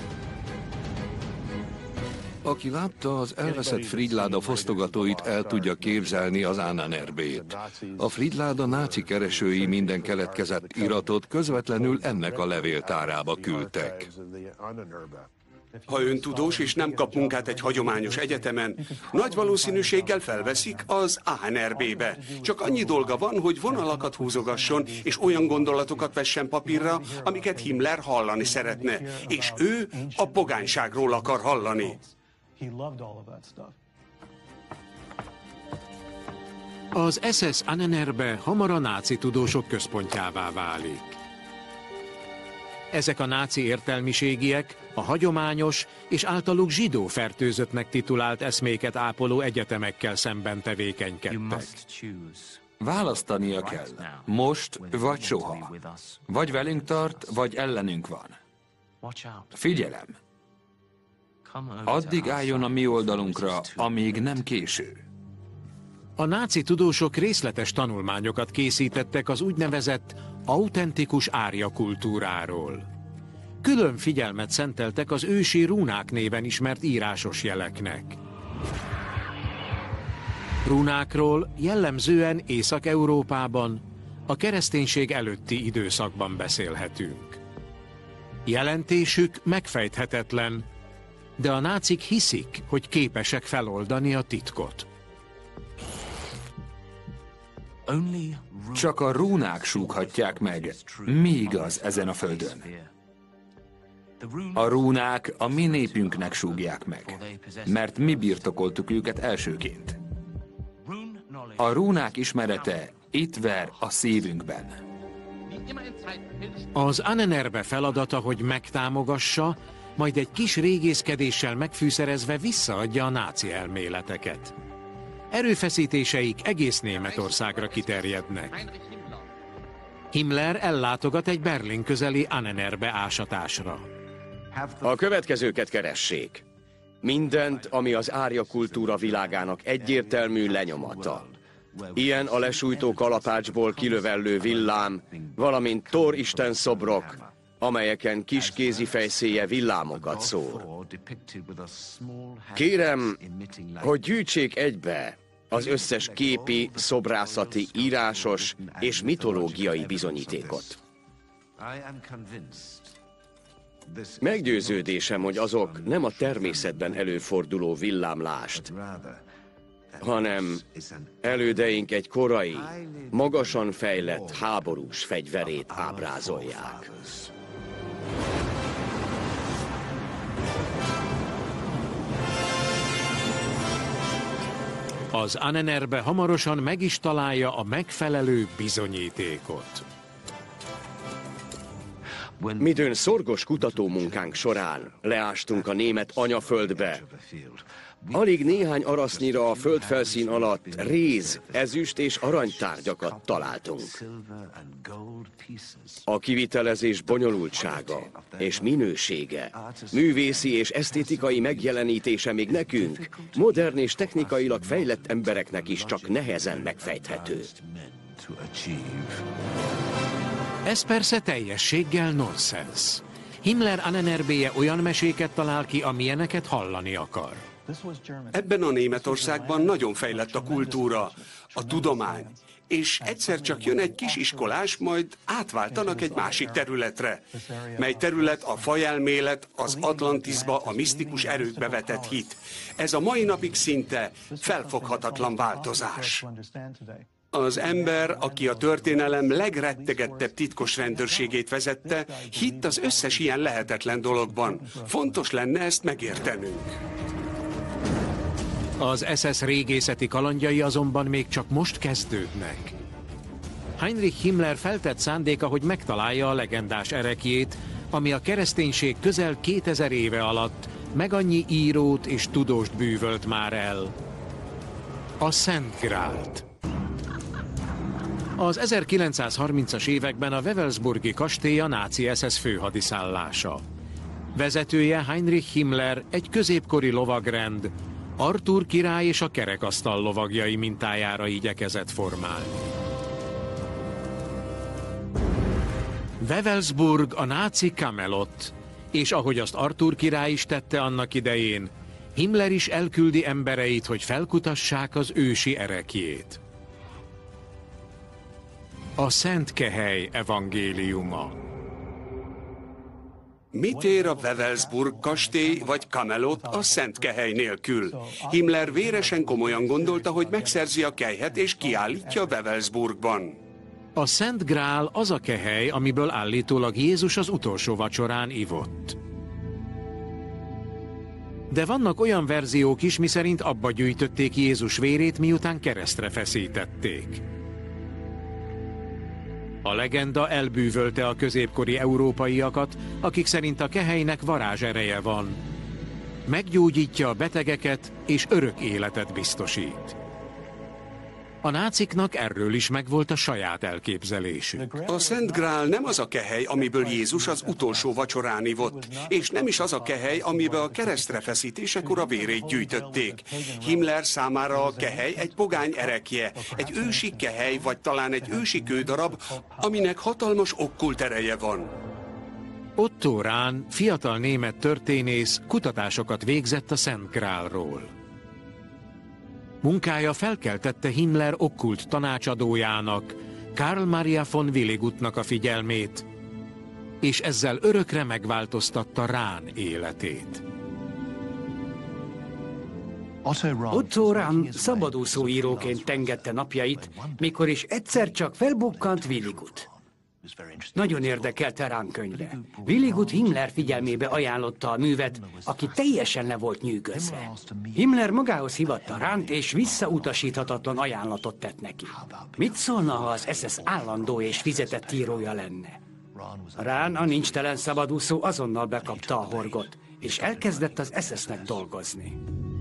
Aki látta az elveszett Fridláda fosztogatóit, el tudja képzelni az Ahnenerbét. A Fridláda náci keresői minden keletkezett iratot közvetlenül ennek a levéltárába küldtek. Ha ön tudós és nem kap munkát egy hagyományos egyetemen, nagy valószínűséggel felveszik az Ahnenerbébe. Csak annyi dolga van, hogy vonalakat húzogasson, és olyan gondolatokat vessen papírra, amiket Himmler hallani szeretne. És ő a pogányságról akar hallani. Az es es Ahnenerbe hamar a náci tudósok központjává válik. Ezek a náci értelmiségiek a hagyományos és általuk zsidó fertőzöttnek titulált eszméket ápoló egyetemekkel szemben tevékenykedtek. Választania kell. Most vagy soha. Vagy velünk tart, vagy ellenünk van. Figyelem! Addig álljon a mi oldalunkra, amíg nem késő. A náci tudósok részletes tanulmányokat készítettek az úgynevezett autentikus árja kultúráról. Külön figyelmet szenteltek az ősi rúnák néven ismert írásos jeleknek. Rúnákról jellemzően Észak-Európában, a kereszténység előtti időszakban beszélhetünk. Jelentésük megfejthetetlen, de a nácik hiszik, hogy képesek feloldani a titkot. Csak a rúnák súghatják meg, mi igaz ezen a földön. A rúnák a mi népünknek súgják meg, mert mi birtokoltuk őket elsőként. A rúnák ismerete itt ver a szívünkben. Az Ahnenerbe feladata, hogy megtámogassa, majd egy kis régészkedéssel megfűszerezve visszaadja a náci elméleteket. Erőfeszítéseik egész Németországra kiterjednek. Himmler ellátogat egy Berlin közeli Ahnenerbe ásatásra. A következőket keressék. Mindent, ami az árja kultúra világának egyértelmű lenyomata. Ilyen a lesújtó kalapácsból kilövellő villám, valamint Thor isten szobrok, amelyeken kis kézi fejszéje villámokat szór. Kérem, hogy gyűjtsék egybe az összes képi, szobrászati, írásos és mitológiai bizonyítékot. Meggyőződésem, hogy azok nem a természetben előforduló villámlást, hanem elődeink egy korai, magasan fejlett háborús fegyverét ábrázolják. Az Ahnenerbe hamarosan meg is találja a megfelelő bizonyítékot. Midőn szorgos kutatómunkánk során leástunk a német anyaföldbe, alig néhány arasznyira a földfelszín alatt réz, ezüst és aranytárgyakat találtunk. A kivitelezés bonyolultsága és minősége, művészi és esztétikai megjelenítése még nekünk, modern és technikailag fejlett embereknek is csak nehezen megfejthető. Ez persze teljességgel nonsens. Himmler Ahnenerbéje olyan meséket talál ki, amilyeneket hallani akar. Ebben a Németországban nagyon fejlett a kultúra, a tudomány, és egyszer csak jön egy kis iskolás, majd átváltanak egy másik területre, mely terület a fajelmélet, az Atlantiszba, a misztikus erőkbe vetett hit. Ez a mai napig szinte felfoghatatlan változás. Az ember, aki a történelem legrettegettebb titkos rendőrségét vezette, hitt az összes ilyen lehetetlen dologban. Fontos lenne ezt megértenünk. Az es es régészeti kalandjai azonban még csak most kezdődnek. Heinrich Himmler feltett szándéka, hogy megtalálja a legendás ereklyét, ami a kereszténység közel kétezer éve alatt meg annyi írót és tudóst bűvölt már el. A Szent Grált. Az ezerkilencszázharmincas években a Wewelsburgi kastély a náci es es főhadiszállása. Vezetője Heinrich Himmler, egy középkori lovagrend, Artúr király és a kerekasztal lovagjai mintájára igyekezett formálni. Wewelsburg a náci Camelot, és ahogy azt Artúr király is tette annak idején, Himmler is elküldi embereit, hogy felkutassák az ősi ereklyét. A Szent Kehely evangéliuma. Mit ér a Wewelsburg kastély vagy Camelot a Szent Kehely nélkül? Himmler véresen komolyan gondolta, hogy megszerzi a kelyhet és kiállítja Wewelsburgban. A Szent Grál az a kehely, amiből állítólag Jézus az utolsó vacsorán ivott. De vannak olyan verziók is, miszerint abba gyűjtötték Jézus vérét, miután keresztre feszítették. A legenda elbűvölte a középkori európaiakat, akik szerint a kehelynek varázsereje van. Meggyógyítja a betegeket és örök életet biztosít. A náciknak erről is megvolt a saját elképzelésük. A Szent Grál nem az a kehely, amiből Jézus az utolsó vacsorán ivott, és nem is az a kehely, amiben a keresztre feszítésekor a vérét gyűjtötték. Himmler számára a kehely egy pogány erekje, egy ősi kehely, vagy talán egy ősi kődarab, aminek hatalmas okkult ereje van. Otto Rahn, fiatal német történész, kutatásokat végzett a Szent Grálról. Munkája felkeltette Himmler okkult tanácsadójának, Karl Maria von Willigutnak a figyelmét, és ezzel örökre megváltoztatta Rahn életét. Otto Rahn szabadúszó íróként tengette napjait, mikor is egyszer csak felbukkant Willigut. Nagyon érdekelte Rahn könyve. Willigut Himmler figyelmébe ajánlotta a művet, aki teljesen le volt nyűgözve. Himmler magához hívatta Rahnt, és visszautasíthatatlan ajánlatot tett neki. Mit szólna, ha az es es állandó és fizetett írója lenne? Rahn, a nincstelen szabadúszó, azonnal bekapta a horgot, és elkezdett az es esnek dolgozni.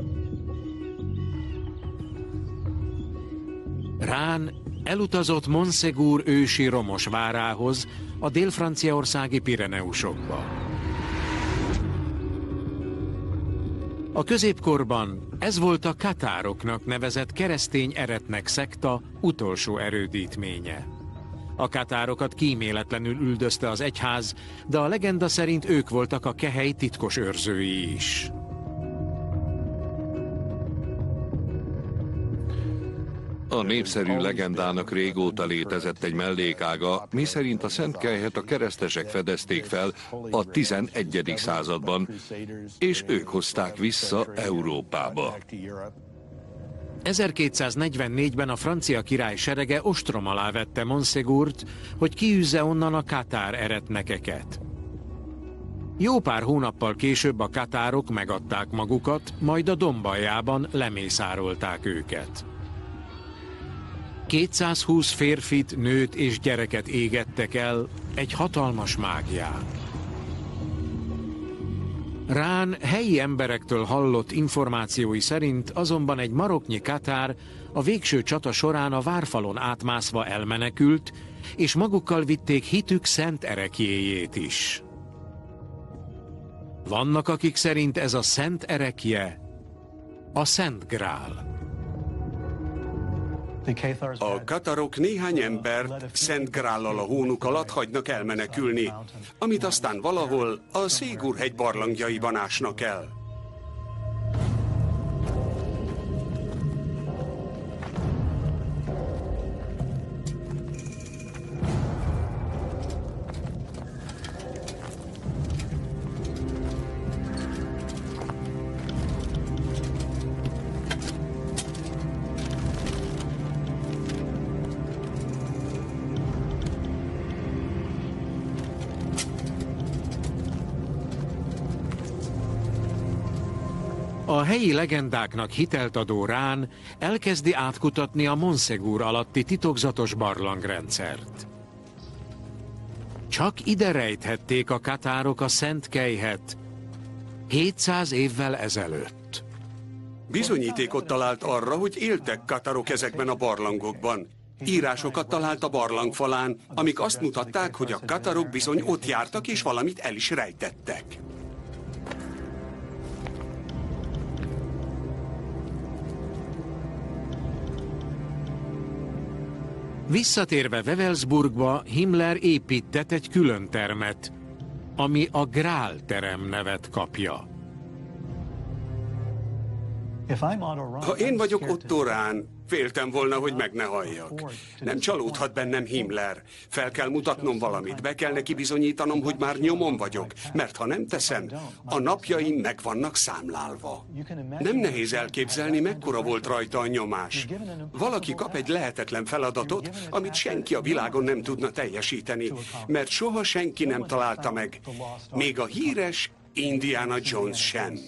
Rahn elutazott Montségur ősi romos várához, a dél-franciaországi Pireneusokba. A középkorban ez volt a katároknak nevezett keresztény eretnek szekta utolsó erődítménye. A katárokat kíméletlenül üldözte az egyház, de a legenda szerint ők voltak a kehely titkos őrzői is. A népszerű legendának régóta létezett egy mellékága, miszerint a Szent Kelyhet a keresztesek fedezték fel a tizenegyedik században, és ők hozták vissza Európába. ezerkétszáznegyvennégyben a francia király serege ostrom alá vette Montségurt, hogy kiűzze onnan a katár eretnekeket. Jó pár hónappal később a katárok megadták magukat, majd a dombaljában lemészárolták őket. kétszázhúsz férfit, nőt és gyereket égettek el egy hatalmas mágián. Rán helyi emberektől hallott információi szerint azonban egy maroknyi katár a végső csata során a várfalon átmászva elmenekült, és magukkal vitték hitük szent ereklyéjét is. Vannak, akik szerint ez a szent erekje a Szent Grál. A katarok néhány embert Szent Grállal a hónuk alatt hagynak elmenekülni, amit aztán valahol a Szégur-hegy barlangjaiban ásnak el. A helyi legendáknak hitelt adó Rán elkezdi átkutatni a Montségur alatti titokzatos barlangrendszert. Csak ide rejthették a katárok a Szent Kejhet hétszáz évvel ezelőtt. Bizonyítékot talált arra, hogy éltek katarok ezekben a barlangokban. Írásokat talált a barlangfalán, amik azt mutatták, hogy a katarok bizony ott jártak és valamit el is rejtettek. Visszatérve Wewelsburgba, Himmler épített egy külön termet, ami a Grál terem nevet kapja. Ha én vagyok Otto Rahn, féltem volna, hogy meg ne halljak. Nem csalódhat bennem Himmler. Fel kell mutatnom valamit, be kell neki bizonyítanom, hogy már nyomon vagyok, mert ha nem teszem, a napjaim meg vannak számlálva. Nem nehéz elképzelni, mekkora volt rajta a nyomás. Valaki kap egy lehetetlen feladatot, amit senki a világon nem tudna teljesíteni, mert soha senki nem találta meg. Még a híres Indiana Jones sem.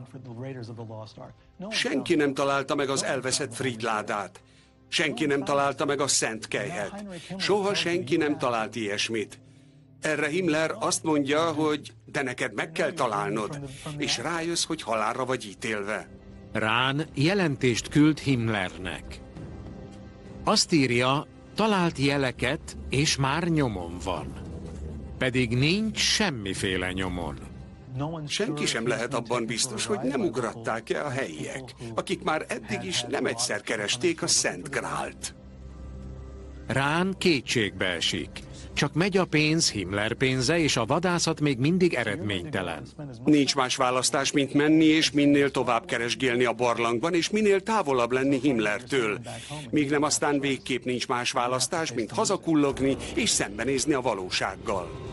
Senki nem találta meg az elveszett Fridládát. Senki nem találta meg a Szent Kejhet. Soha senki nem talált ilyesmit. Erre Himmler azt mondja, hogy de neked meg kell találnod, és rájössz, hogy halálra vagy ítélve. Rán jelentést küld Himmlernek. Azt írja, talált jeleket, és már nyomon van. Pedig nincs semmiféle nyomon. Senki sem lehet abban biztos, hogy nem ugratták-e a helyiek, akik már eddig is nem egyszer keresték a Szent Grált. Rán kétségbe esik. Csak megy a pénz, Himmler pénze, és a vadászat még mindig eredménytelen. Nincs más választás, mint menni, és minél tovább keresgélni a barlangban, és minél távolabb lenni Himmlertől. Míg nem aztán végképp nincs más választás, mint hazakullogni és szembenézni a valósággal.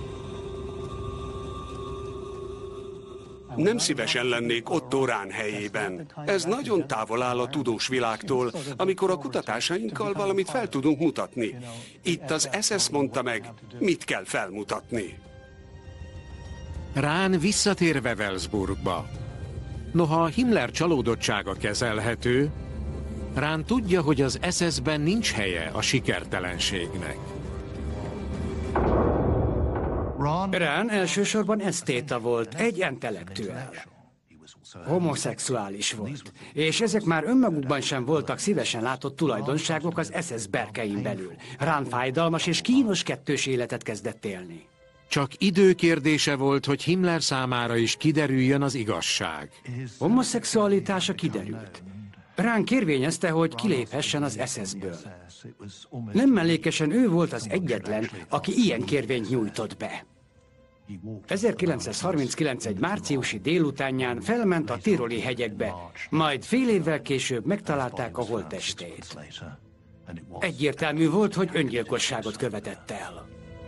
Nem szívesen lennék Otto Rahn helyében. Ez nagyon távol áll a tudós világtól, amikor a kutatásainkkal valamit fel tudunk mutatni. Itt az es es mondta meg, mit kell felmutatni. Rahn visszatér Wewelsburgba. Noha Himmler csalódottsága kezelhető, Rahn tudja, hogy az es es-ben nincs helye a sikertelenségnek. Rahn elsősorban esztéta volt, egy intellektuál. Homoszexuális volt, és ezek már önmagukban sem voltak szívesen látott tulajdonságok az es es berkein belül. Rahn fájdalmas és kínos kettős életet kezdett élni. Csak időkérdése volt, hogy Himmler számára is kiderüljön az igazság. Homoszexualitása kiderült. Rahn kérvényezte, hogy kiléphessen az es es-ből. Nem mellékesen ő volt az egyetlen, aki ilyen kérvényt nyújtott be. ezerkilencszázharminckilenc egy márciusi délutánján felment a tiroli hegyekbe, majd fél évvel később megtalálták a holttestét. Egyértelmű volt, hogy öngyilkosságot követett el.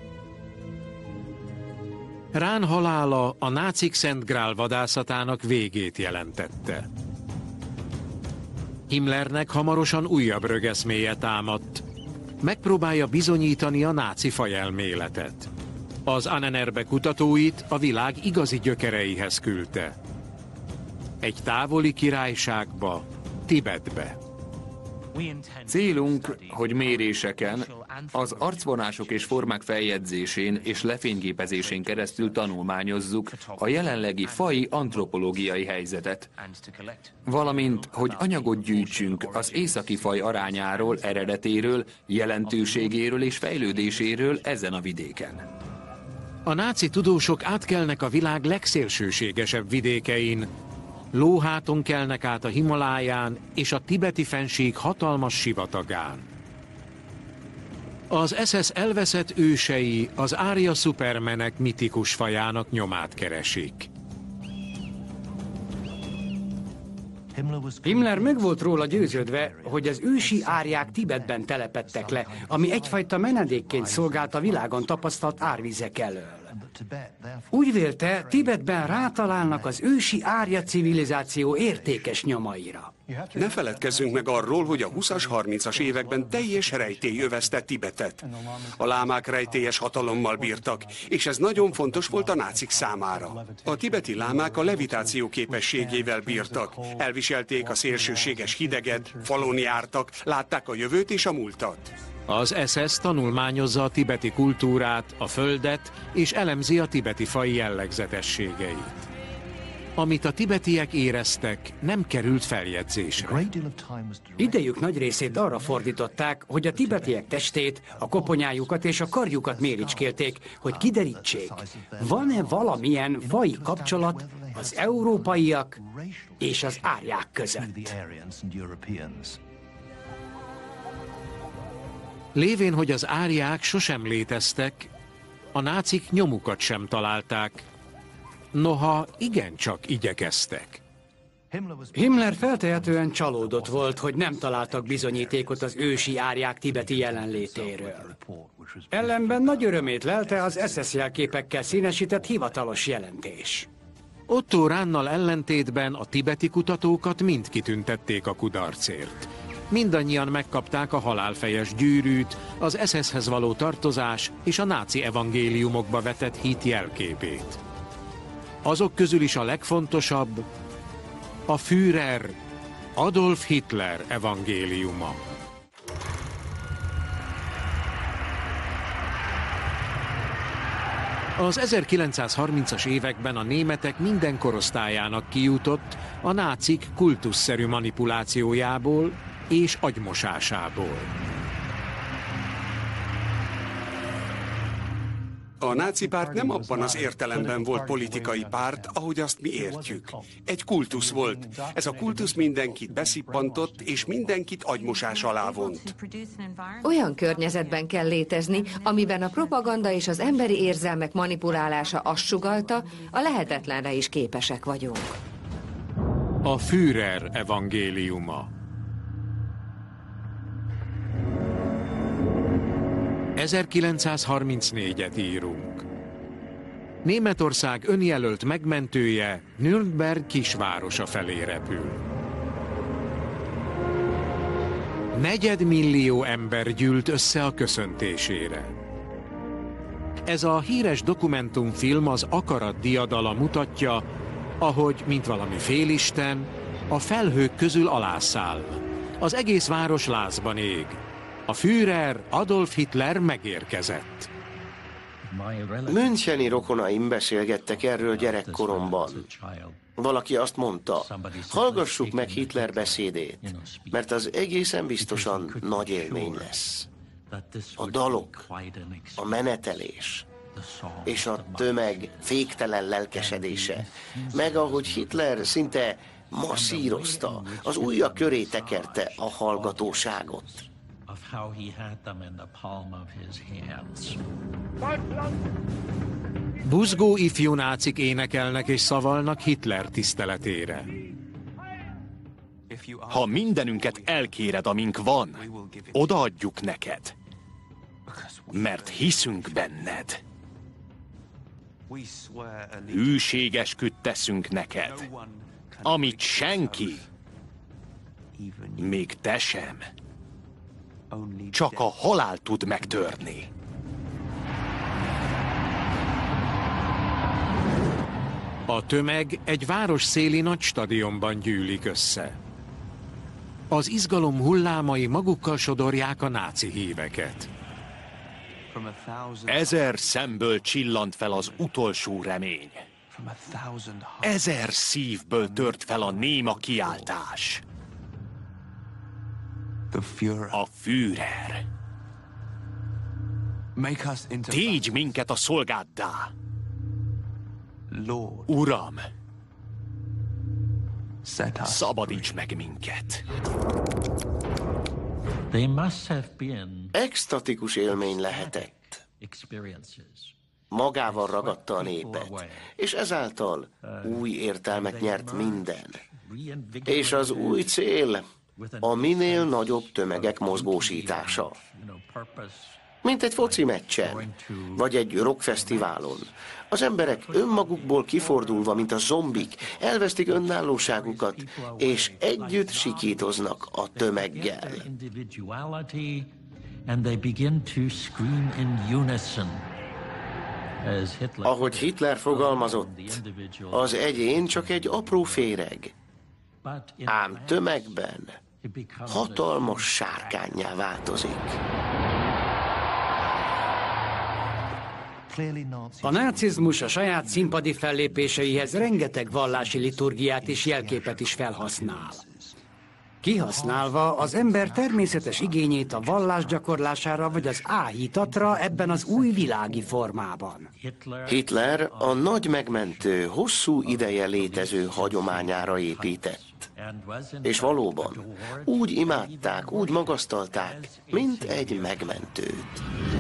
Rahn halála a nácik Szent Grál vadászatának végét jelentette. Himmlernek hamarosan újabb rögeszméje támadt. Megpróbálja bizonyítani a náci fajelméletet. Az Ahnenerbe kutatóit a világ igazi gyökereihez küldte. Egy távoli királyságba, Tibetbe. Célunk, hogy méréseken, az arcvonások és formák feljegyzésén és lefényképezésén keresztül tanulmányozzuk a jelenlegi faji antropológiai helyzetet, valamint, hogy anyagot gyűjtsünk az északi faj arányáról, eredetéről, jelentőségéről és fejlődéséről ezen a vidéken. A náci tudósok átkelnek a világ legszélsőségesebb vidékein, lóháton kelnek át a Himaláján és a tibeti fennsík hatalmas sivatagán. Az es es elveszett ősei az Arya Supermanek mitikus fajának nyomát keresik. Himmler meg volt róla győződve, hogy az ősi árják Tibetben telepedtek le, ami egyfajta menedékként szolgált a világon tapasztalt árvizek elől. Úgy vélte, Tibetben rátalálnak az ősi árja civilizáció értékes nyomaira. Ne feledkezzünk meg arról, hogy a húszas, harmincas években teljes rejtély övezte Tibetet. A lámák rejtélyes hatalommal bírtak, és ez nagyon fontos volt a nácik számára. A tibeti lámák a levitáció képességével bírtak, elviselték a szélsőséges hideget, falon jártak, látták a jövőt és a múltat. Az es es tanulmányozza a tibeti kultúrát, a földet, és elemzi a tibeti faj jellegzetességeit. Amit a tibetiek éreztek, nem került feljegyzésre. Idejük nagy részét arra fordították, hogy a tibetiek testét, a koponyájukat és a karjukat méricskélték, hogy kiderítsék, van-e valamilyen faji kapcsolat az európaiak és az árják között. Lévén, hogy az árják sosem léteztek, a nácik nyomukat sem találták, noha igencsak igyekeztek. Himmler feltehetően csalódott volt, hogy nem találtak bizonyítékot az ősi árják tibeti jelenlétéről. Ellenben nagy örömét lelte az es es jelképekkel színesített hivatalos jelentés. Otto Rahnnal ellentétben a tibeti kutatókat mind kitüntették a kudarcért. Mindannyian megkapták a halálfejes gyűrűt, az es eshez való tartozás és a náci evangéliumokba vetett hit jelképét. Azok közül is a legfontosabb a Führer, Adolf Hitler evangéliuma. Az ezerkilencszázharmincas években a németek minden korosztályának kijutott a nácik kultuszszerű manipulációjából és agymosásából. A náci párt nem abban az értelemben volt politikai párt, ahogy azt mi értjük. Egy kultusz volt. Ez a kultusz mindenkit beszippantott, és mindenkit agymosás alá vont. Olyan környezetben kell létezni, amiben a propaganda és az emberi érzelmek manipulálása azt sugallta, a lehetetlenre is képesek vagyunk. A Führer evangéliuma. ezerkilencszázharmincnégyet írunk. Németország önjelölt megmentője Nürnberg kisvárosa felé repül. Negyedmillió ember gyűlt össze a köszöntésére. Ez a híres dokumentumfilm az Akarat diadala mutatja, ahogy, mint valami félisten, a felhők közül alászáll. Az egész város lázban ég. A Führer, Adolf Hitler megérkezett. Müncheni rokonaim beszélgettek erről gyerekkoromban. Valaki azt mondta, hallgassuk meg Hitler beszédét, mert az egészen biztosan nagy élmény lesz. A dalok, a menetelés és a tömeg féktelen lelkesedése, meg ahogy Hitler szinte masszírozta, az ujja köré tekerte a hallgatóságot. Buzgó ifjú nácik énekelnek és szavalnak Hitler tiszteletére. Ha mindenünket elkéred, amink van, odaadjuk neked. Mert hiszünk benned. Hűségesküt teszünk neked, amit senki Még te sem. Csak a halál tud megtörni. A tömeg egy város széli nagy stadionban gyűlik össze. Az izgalom hullámai magukkal sodorják a náci híveket. Ezer szemből csillant fel az utolsó remény. Ezer szívből tört fel a néma kiáltás. A Führer. Tégy minket a szolgáddá. Uram, szabadíts meg minket. Extatikus élmény lehetett. Magával ragadta a népet, és ezáltal új értelmet nyert minden. És az új cél a minél nagyobb tömegek mozgósítása. Mint egy foci meccsen, vagy egy rockfesztiválon. Az emberek önmagukból kifordulva, mint a zombik, elvesztik önállóságukat, és együtt sikítoznak a tömeggel. Ahogy Hitler fogalmazott, az egyén csak egy apró féreg, ám tömegben hatalmas sárkánnyá változik. A nácizmus a saját színpadi fellépéseihez rengeteg vallási liturgiát és jelképet is felhasznál. Kihasználva az ember természetes igényét a vallás gyakorlására vagy az áhítatra ebben az új világi formában. Hitler a nagy megmentő, hosszú ideje létező hagyományára épített. És valóban úgy imádták, úgy magasztalták, mint egy megmentőt.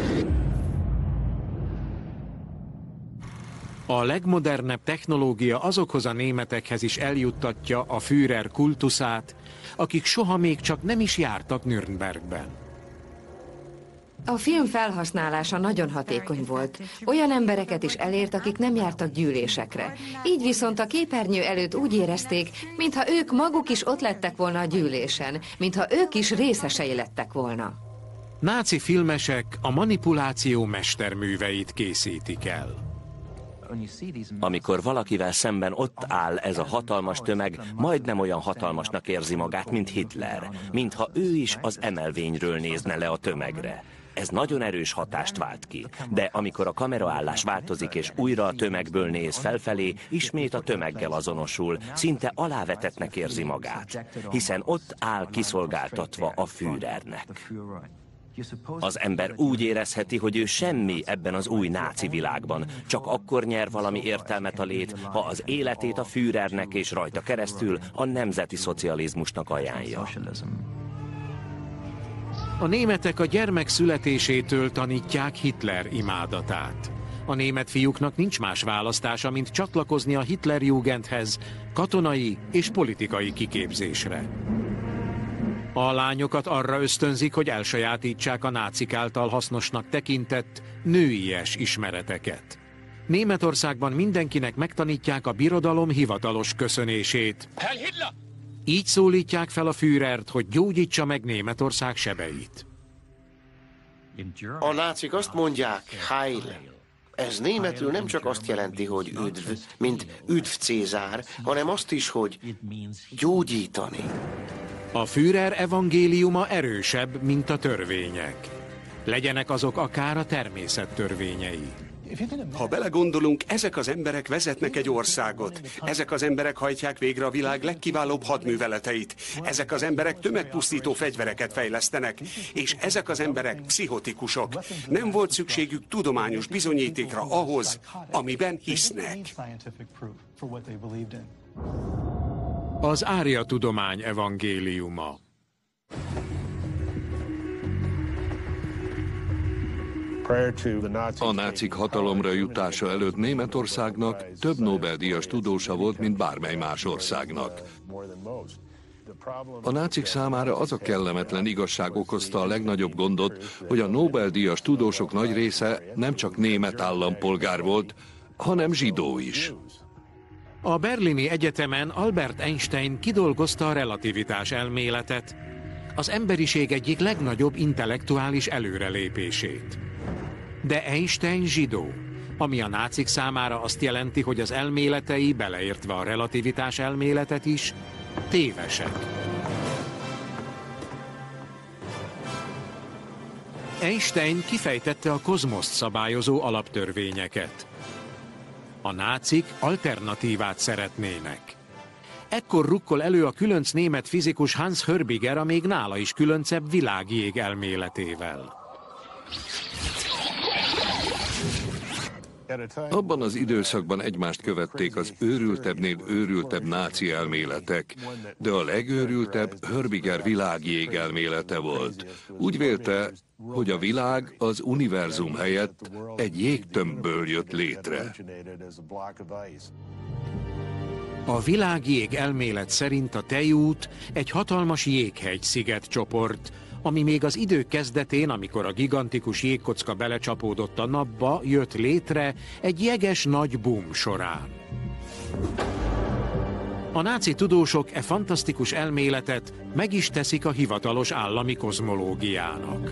A legmodernebb technológia azokhoz a németekhez is eljuttatja a Führer kultuszát, akik soha még csak nem is jártak Nürnbergben. A film felhasználása nagyon hatékony volt. Olyan embereket is elért, akik nem jártak gyűlésekre. Így viszont a képernyő előtt úgy érezték, mintha ők maguk is ott lettek volna a gyűlésen, mintha ők is részesei lettek volna. Náci filmesek a manipuláció mesterműveit készítik el. Amikor valakivel szemben ott áll ez a hatalmas tömeg, majdnem olyan hatalmasnak érzi magát, mint Hitler, mintha ő is az emelvényről nézne le a tömegre. Ez nagyon erős hatást vált ki, de amikor a kameraállás változik és újra a tömegből néz felfelé, ismét a tömeggel azonosul, szinte alávetettnek érzi magát, hiszen ott áll kiszolgáltatva a Führernek. Az ember úgy érezheti, hogy ő semmi ebben az új náci világban, csak akkor nyer valami értelmet a lét, ha az életét a Führernek és rajta keresztül a nemzeti szocializmusnak ajánlja. A németek a gyermek születésétől tanítják Hitler imádatát. A német fiúknak nincs más választása, mint csatlakozni a Hitlerjugendhez, katonai és politikai kiképzésre. A lányokat arra ösztönzik, hogy elsajátítsák a nácik által hasznosnak tekintett nőies ismereteket. Németországban mindenkinek megtanítják a birodalom hivatalos köszönését. Így szólítják fel a Führert, hogy gyógyítsa meg Németország sebeit. A nácik azt mondják, Heil. Ez németül nem csak azt jelenti, hogy üdv, mint üdv Cézár, hanem azt is, hogy gyógyítani. A Führer evangéliuma erősebb, mint a törvények. Legyenek azok akár a természet törvényei. Ha belegondolunk, ezek az emberek vezetnek egy országot. Ezek az emberek hajtják végre a világ legkiválóbb hadműveleteit. Ezek az emberek tömegpusztító fegyvereket fejlesztenek. És ezek az emberek pszichotikusok. Nem volt szükségük tudományos bizonyítékra ahhoz, amiben hisznek. Az árja tudomány evangéliuma. A nácik hatalomra jutása előtt Németországnak több Nobel-díjas tudósa volt, mint bármely más országnak. A nácik számára az a kellemetlen igazság okozta a legnagyobb gondot, hogy a Nobel-díjas tudósok nagy része nem csak német állampolgár volt, hanem zsidó is. A berlini egyetemen Albert Einstein kidolgozta a relativitás elméletet, az emberiség egyik legnagyobb intellektuális előrelépését. De Einstein zsidó, ami a nácik számára azt jelenti, hogy az elméletei, beleértve a relativitás elméletet is, tévesek. Einstein kifejtette a kozmoszt szabályozó alaptörvényeket. A nácik alternatívát szeretnének. Ekkor rukkol elő a különc német fizikus Hans Hörbiger a még nála is különcebb világjég elméletével. Abban az időszakban egymást követték az őrültebbnél őrültebb náci elméletek, de a legőrültebb Hörbiger világjég elmélete volt. Úgy vélte, hogy a világ az univerzum helyett egy jégtömbből jött létre. A világjég elmélet szerint a Tejút egy hatalmas jéghegy-sziget csoport, ami még az idők kezdetén, amikor a gigantikus jégkocka belecsapódott a napba, jött létre egy jeges nagy boom során. A náci tudósok e fantasztikus elméletet meg is teszik a hivatalos állami kozmológiának.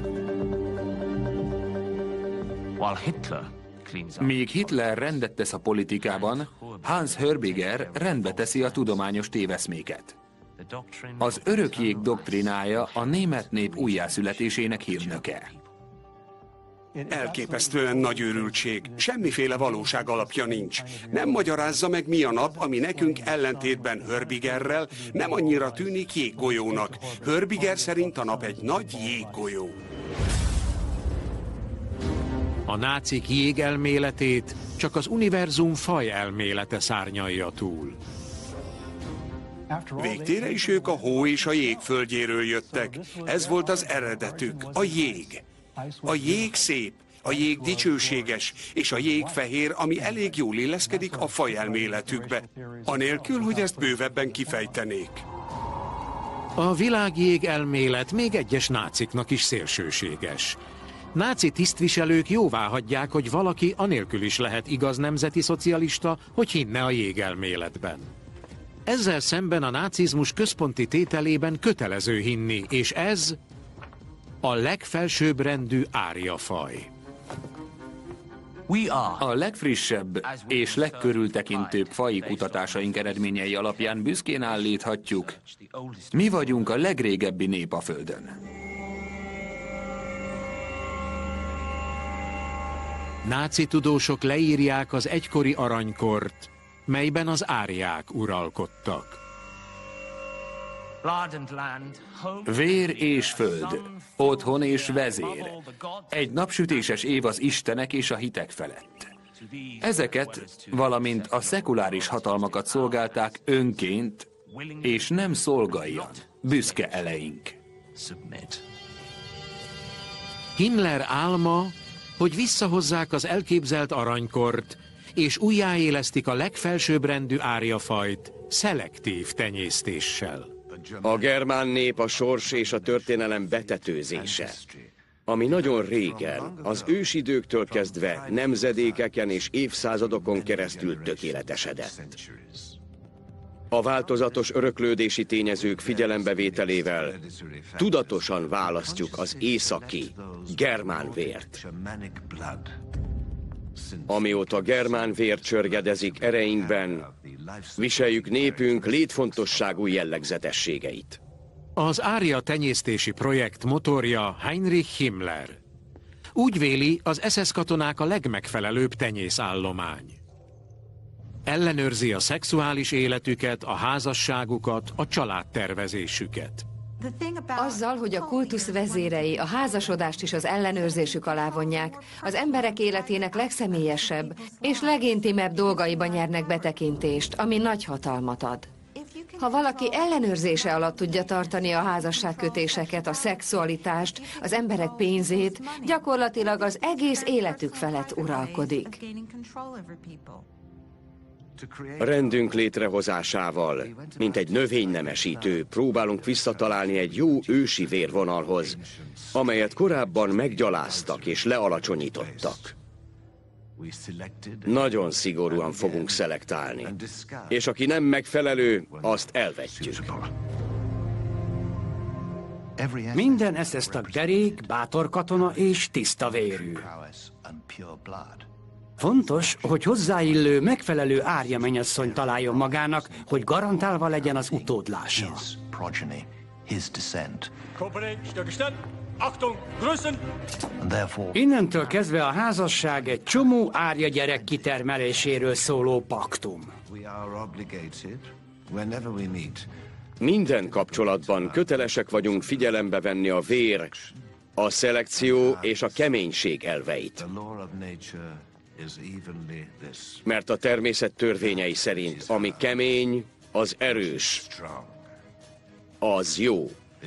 Míg Hitler rendet tesz a politikában, Hans Hörbiger rendbe teszi a tudományos téveszméket. Az örökjég doktrinája a német nép újjászületésének hírnöke. Elképesztően nagy őrültség. Semmiféle valóság alapja nincs. Nem magyarázza meg, mi a nap, ami nekünk ellentétben Hörbigerrel nem annyira tűnik jéggolyónak. Hörbiger szerint a nap egy nagy jéggolyó. A nácik jégelméletét csak az univerzum faj elmélete szárnyalja túl. Végtére is ők a hó és a jég földjéről jöttek. Ez volt az eredetük, a jég. A jég szép, a jég dicsőséges, és a jég fehér, ami elég jól illeszkedik a faj elméletükbe, anélkül, hogy ezt bővebben kifejtenék. A világjég elmélet még egyes náciknak is szélsőséges. Náci tisztviselők jóváhagyják, hogy valaki anélkül is lehet igaz nemzeti szocialista, hogy hinne a jégelméletben. Ezzel szemben a nácizmus központi tételében kötelező hinni, és ez a legfelsőbbrendű árjafaj. A legfrissebb és legkörültekintőbb faji kutatásaink eredményei alapján büszkén állíthatjuk, mi vagyunk a legrégebbi nép a Földön. Náci tudósok leírják az egykori aranykort, melyben az áriák uralkodtak. Vér és föld, otthon és vezér. Egy napsütéses év az istenek és a hitek felett. Ezeket, valamint a szekuláris hatalmakat szolgálták önként, és nem szolgáljan, büszke eleink. Himmler álma, hogy visszahozzák az elképzelt aranykort, és újjáélesztik a legfelsőbbrendű árjafajt szelektív tenyésztéssel. A germán nép a sors és a történelem betetőzése, ami nagyon régen, az ősidőktől kezdve nemzedékeken és évszázadokon keresztül tökéletesedett. A változatos öröklődési tényezők figyelembevételével tudatosan választjuk az északi, germán vért. Amióta germán vér csörgedezik ereinkben, viseljük népünk létfontosságú jellegzetességeit. Az árja tenyésztési projekt motorja Heinrich Himmler. Úgy véli, az es es katonák a legmegfelelőbb tenyészállomány. Ellenőrzi a szexuális életüket, a házasságukat, a családtervezésüket. Azzal, hogy a kultusz vezérei a házasodást is az ellenőrzésük alá vonják, az emberek életének legszemélyesebb és legintimebb dolgaiba nyernek betekintést, ami nagy hatalmat ad. Ha valaki ellenőrzése alatt tudja tartani a házasságkötéseket, a szexualitást, az emberek pénzét, gyakorlatilag az egész életük felett uralkodik. Rendünk létrehozásával, mint egy növénynemesítő, próbálunk visszatalálni egy jó ősi vérvonalhoz, amelyet korábban meggyaláztak és lealacsonyítottak. Nagyon szigorúan fogunk szelektálni. És aki nem megfelelő, azt elvetjük. Minden es es tag derék, bátor katona és tiszta vérű. Fontos, hogy hozzáillő, megfelelő Árja mennyasszony találjon magának, hogy garantálva legyen az utódlása. Innentől kezdve a házasság egy csomó Árja gyerek kitermeléséről szóló paktum. Minden kapcsolatban kötelesek vagyunk figyelembe venni a vér, a szelekció és a keménység elveit. Mert a természet törvényei szerint, ami kemény, az erős, az jó.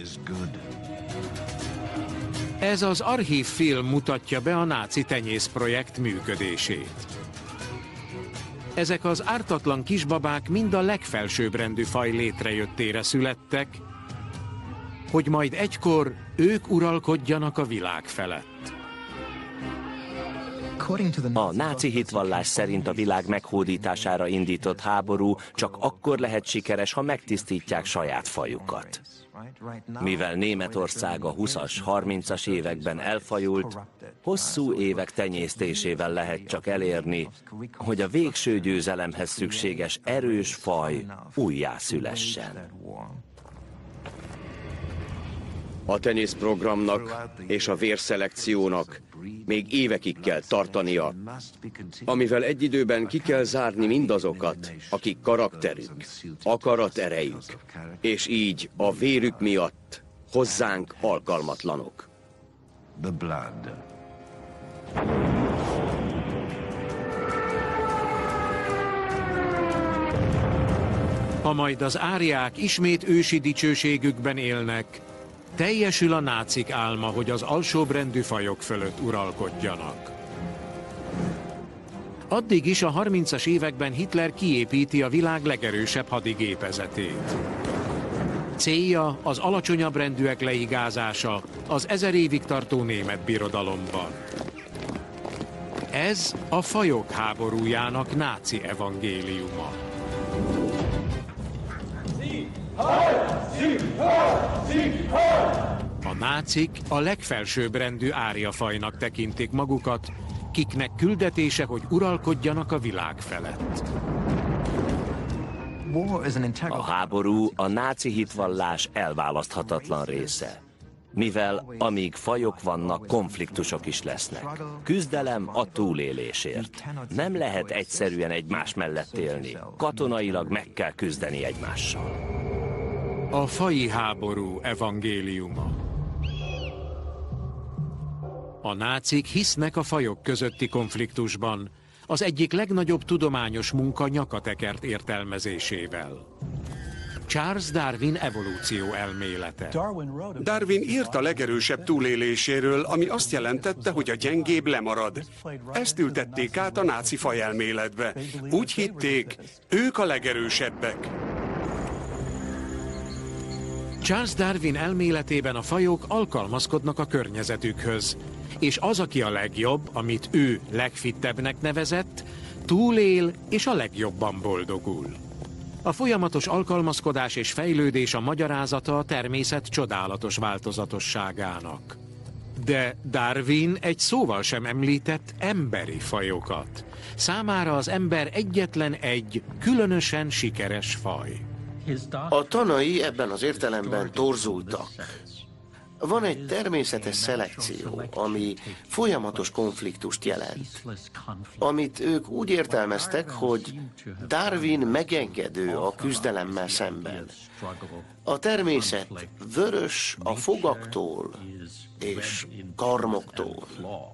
Ez az archívfilm mutatja be a náci tenyészprojekt működését. Ezek az ártatlan kisbabák mind a legfelsőbbrendű faj létrejöttére születtek, hogy majd egykor ők uralkodjanak a világ felett. A náci hitvallás szerint a világ meghódítására indított háború csak akkor lehet sikeres, ha megtisztítják saját fajukat. Mivel Németország a huszas, harmincas években elfajult, hosszú évek tenyésztésével lehet csak elérni, hogy a végső győzelemhez szükséges erős faj újjászülessen. A tenyészprogramnak és a vérszelekciónak még évekig kell tartania, amivel egy időben ki kell zárni mindazokat, akik karakterük, akaraterejük, és így a vérük miatt hozzánk alkalmatlanok. Ha majd az árják ismét ősi dicsőségükben élnek, teljesül a nácik álma, hogy az alsóbbrendű fajok fölött uralkodjanak. Addig is a harmincas években Hitler kiépíti a világ legerősebb hadigépezetét. Célja az alacsonyabb rendűek leigázása az ezer évig tartó német birodalomban. Ez a fajok háborújának náci evangéliuma. A nácik a legfelsőbbrendű árjafajnak tekintik magukat, kiknek küldetése, hogy uralkodjanak a világ felett. A háború a náci hitvallás elválaszthatatlan része. Mivel amíg fajok vannak, konfliktusok is lesznek. Küzdelem a túlélésért. Nem lehet egyszerűen egymás mellett élni. Katonailag meg kell küzdeni egymással. A faji háború evangéliuma. A nácik hisznek a fajok közötti konfliktusban, az egyik legnagyobb tudományos munka nyakatekert értelmezésével. Charles Darwin evolúció elmélete. Darwin írt a legerősebb túléléséről, ami azt jelentette, hogy a gyengébb lemarad. Ezt ültették át a náci fajelméletbe. Úgy hitték, ők a legerősebbek. Charles Darwin elméletében a fajok alkalmazkodnak a környezetükhöz, és az, aki a legjobb, amit ő legfittebbnek nevezett, túlél és a legjobban boldogul. A folyamatos alkalmazkodás és fejlődés a magyarázata a természet csodálatos változatosságának. De Darwin egy szóval sem említett emberi fajokat. Számára az ember egyetlen egy különösen sikeres faj. A tanai ebben az értelemben torzultak. Van egy természetes szelekció, ami folyamatos konfliktust jelent, amit ők úgy értelmeztek, hogy Darwin megengedő a küzdelemmel szemben. A természet vörös a fogaktól és karmoktól.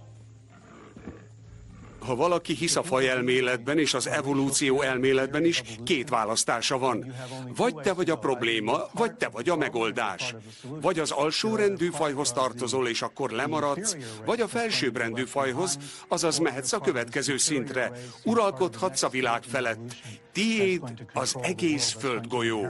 Ha valaki hisz a fajelméletben és az evolúció elméletben is, két választása van. Vagy te vagy a probléma, vagy te vagy a megoldás. Vagy az alsórendű fajhoz tartozol, és akkor lemaradsz, vagy a felsőbbrendű fajhoz, azaz mehetsz a következő szintre. Uralkodhatsz a világ felett. Tiéd az egész földgolyó.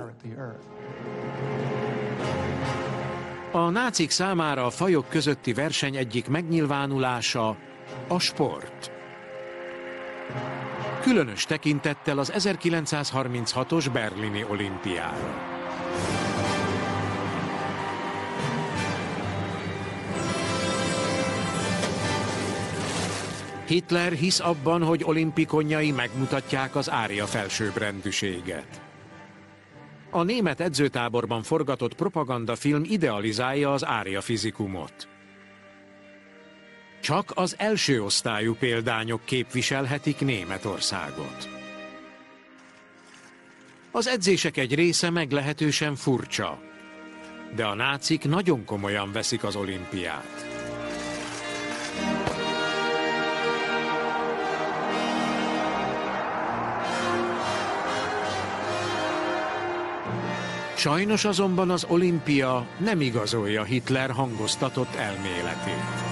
A nácik számára a fajok közötti verseny egyik megnyilvánulása a sport. Különös tekintettel az ezerkilencszázharminchatos berlini olimpiára. Hitler hisz abban, hogy olimpikonjai megmutatják az ária felsőbbrendűséget. A német edzőtáborban forgatott propagandafilm idealizálja az ária fizikumot. Csak az első osztályú példányok képviselhetik Németországot. Az edzések egy része meglehetősen furcsa, de a nácik nagyon komolyan veszik az olimpiát. Sajnos azonban az olimpia nem igazolja Hitler hangoztatott elméletét.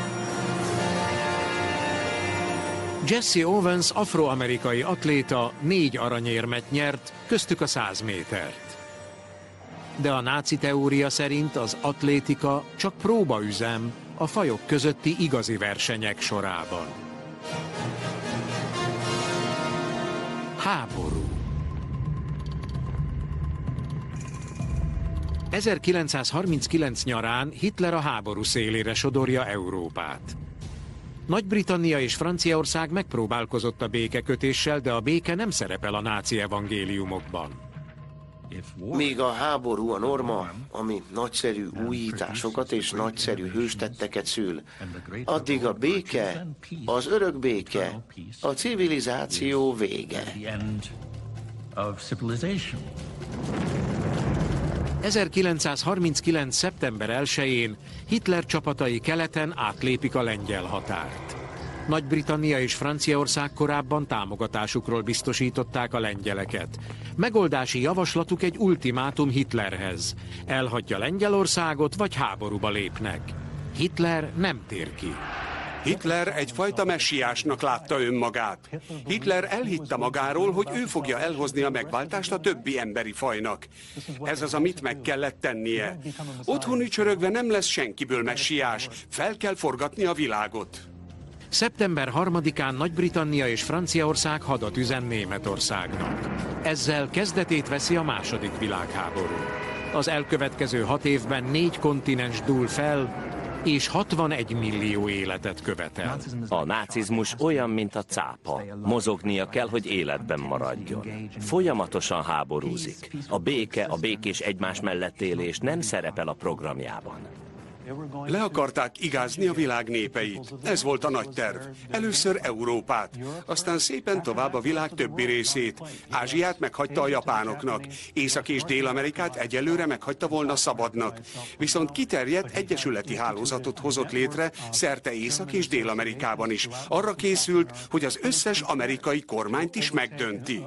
Jesse Owens afroamerikai atléta négy aranyérmet nyert, köztük a száz métert. De a náci teória szerint az atlétika csak próbaüzem a fajok közötti igazi versenyek sorában. Háború. ezerkilencszázharminckilenc nyarán Hitler a háború szélére sodorja Európát. Nagy-Britannia és Franciaország megpróbálkozott a békekötéssel, de a béke nem szerepel a náci evangéliumokban. Míg a háború a norma, ami nagyszerű újításokat és nagyszerű hőstetteket szül, addig a béke, az örök béke, a civilizáció vége. ezerkilencszázharminckilenc. szeptember elsején Hitler csapatai keleten átlépik a lengyel határt. Nagy-Britannia és Franciaország korábban támogatásukról biztosították a lengyeleket. Megoldási javaslatuk egy ultimátum Hitlerhez. Elhagyja Lengyelországot, vagy háborúba lépnek. Hitler nem tér ki. Hitler egyfajta messiásnak látta önmagát. Hitler elhitte magáról, hogy ő fogja elhozni a megváltást a többi emberi fajnak. Ez az, amit meg kellett tennie. Otthon ücsörögve nem lesz senkiből messiás, fel kell forgatni a világot. szeptember harmadikán Nagy-Britannia és Franciaország hadat üzen Németországnak. Ezzel kezdetét veszi a második világháború. Az elkövetkező hat évben négy kontinens dúl fel, és hatvanegy millió életet követel. A nácizmus olyan, mint a cápa. Mozognia kell, hogy életben maradjon. Folyamatosan háborúzik. A béke, a békés egymás mellett élés nem szerepel a programjában. Le akarták igázni a világ népeit. Ez volt a nagy terv. Először Európát, aztán szépen tovább a világ többi részét. Ázsiát meghagyta a japánoknak, Észak- és Dél-Amerikát egyelőre meghagyta volna szabadnak. Viszont kiterjedt egyesületi hálózatot hozott létre szerte Észak- és Dél-Amerikában is. Arra készült, hogy az összes amerikai kormányt is megdönti.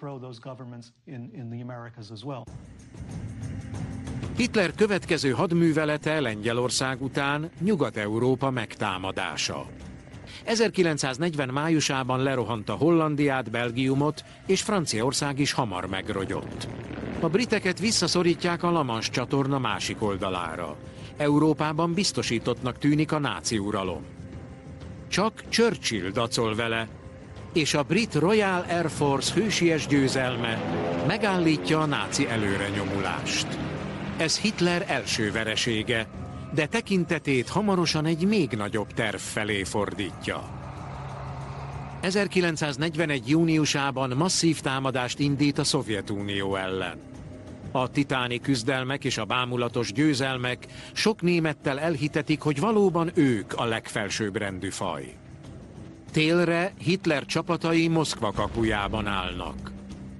Hitler következő hadművelete Lengyelország után Nyugat-Európa megtámadása. ezerkilencszáznegyven májusában lerohanta Hollandiát, Belgiumot, és Franciaország is hamar megrogyott. A briteket visszaszorítják a La Manche csatorna másik oldalára. Európában biztosítottnak tűnik a náci uralom. Csak Churchill dacol vele, és a brit Royal Air Force hősies győzelme megállítja a náci előrenyomulást. Ez Hitler első veresége, de tekintetét hamarosan egy még nagyobb terv felé fordítja. ezerkilencszáznegyvenegy. júniusában masszív támadást indít a Szovjetunió ellen. A titáni küzdelmek és a bámulatos győzelmek sok némettel elhitetik, hogy valóban ők a legfelsőbbrendű faj. Télre Hitler csapatai Moszkva kapujában állnak.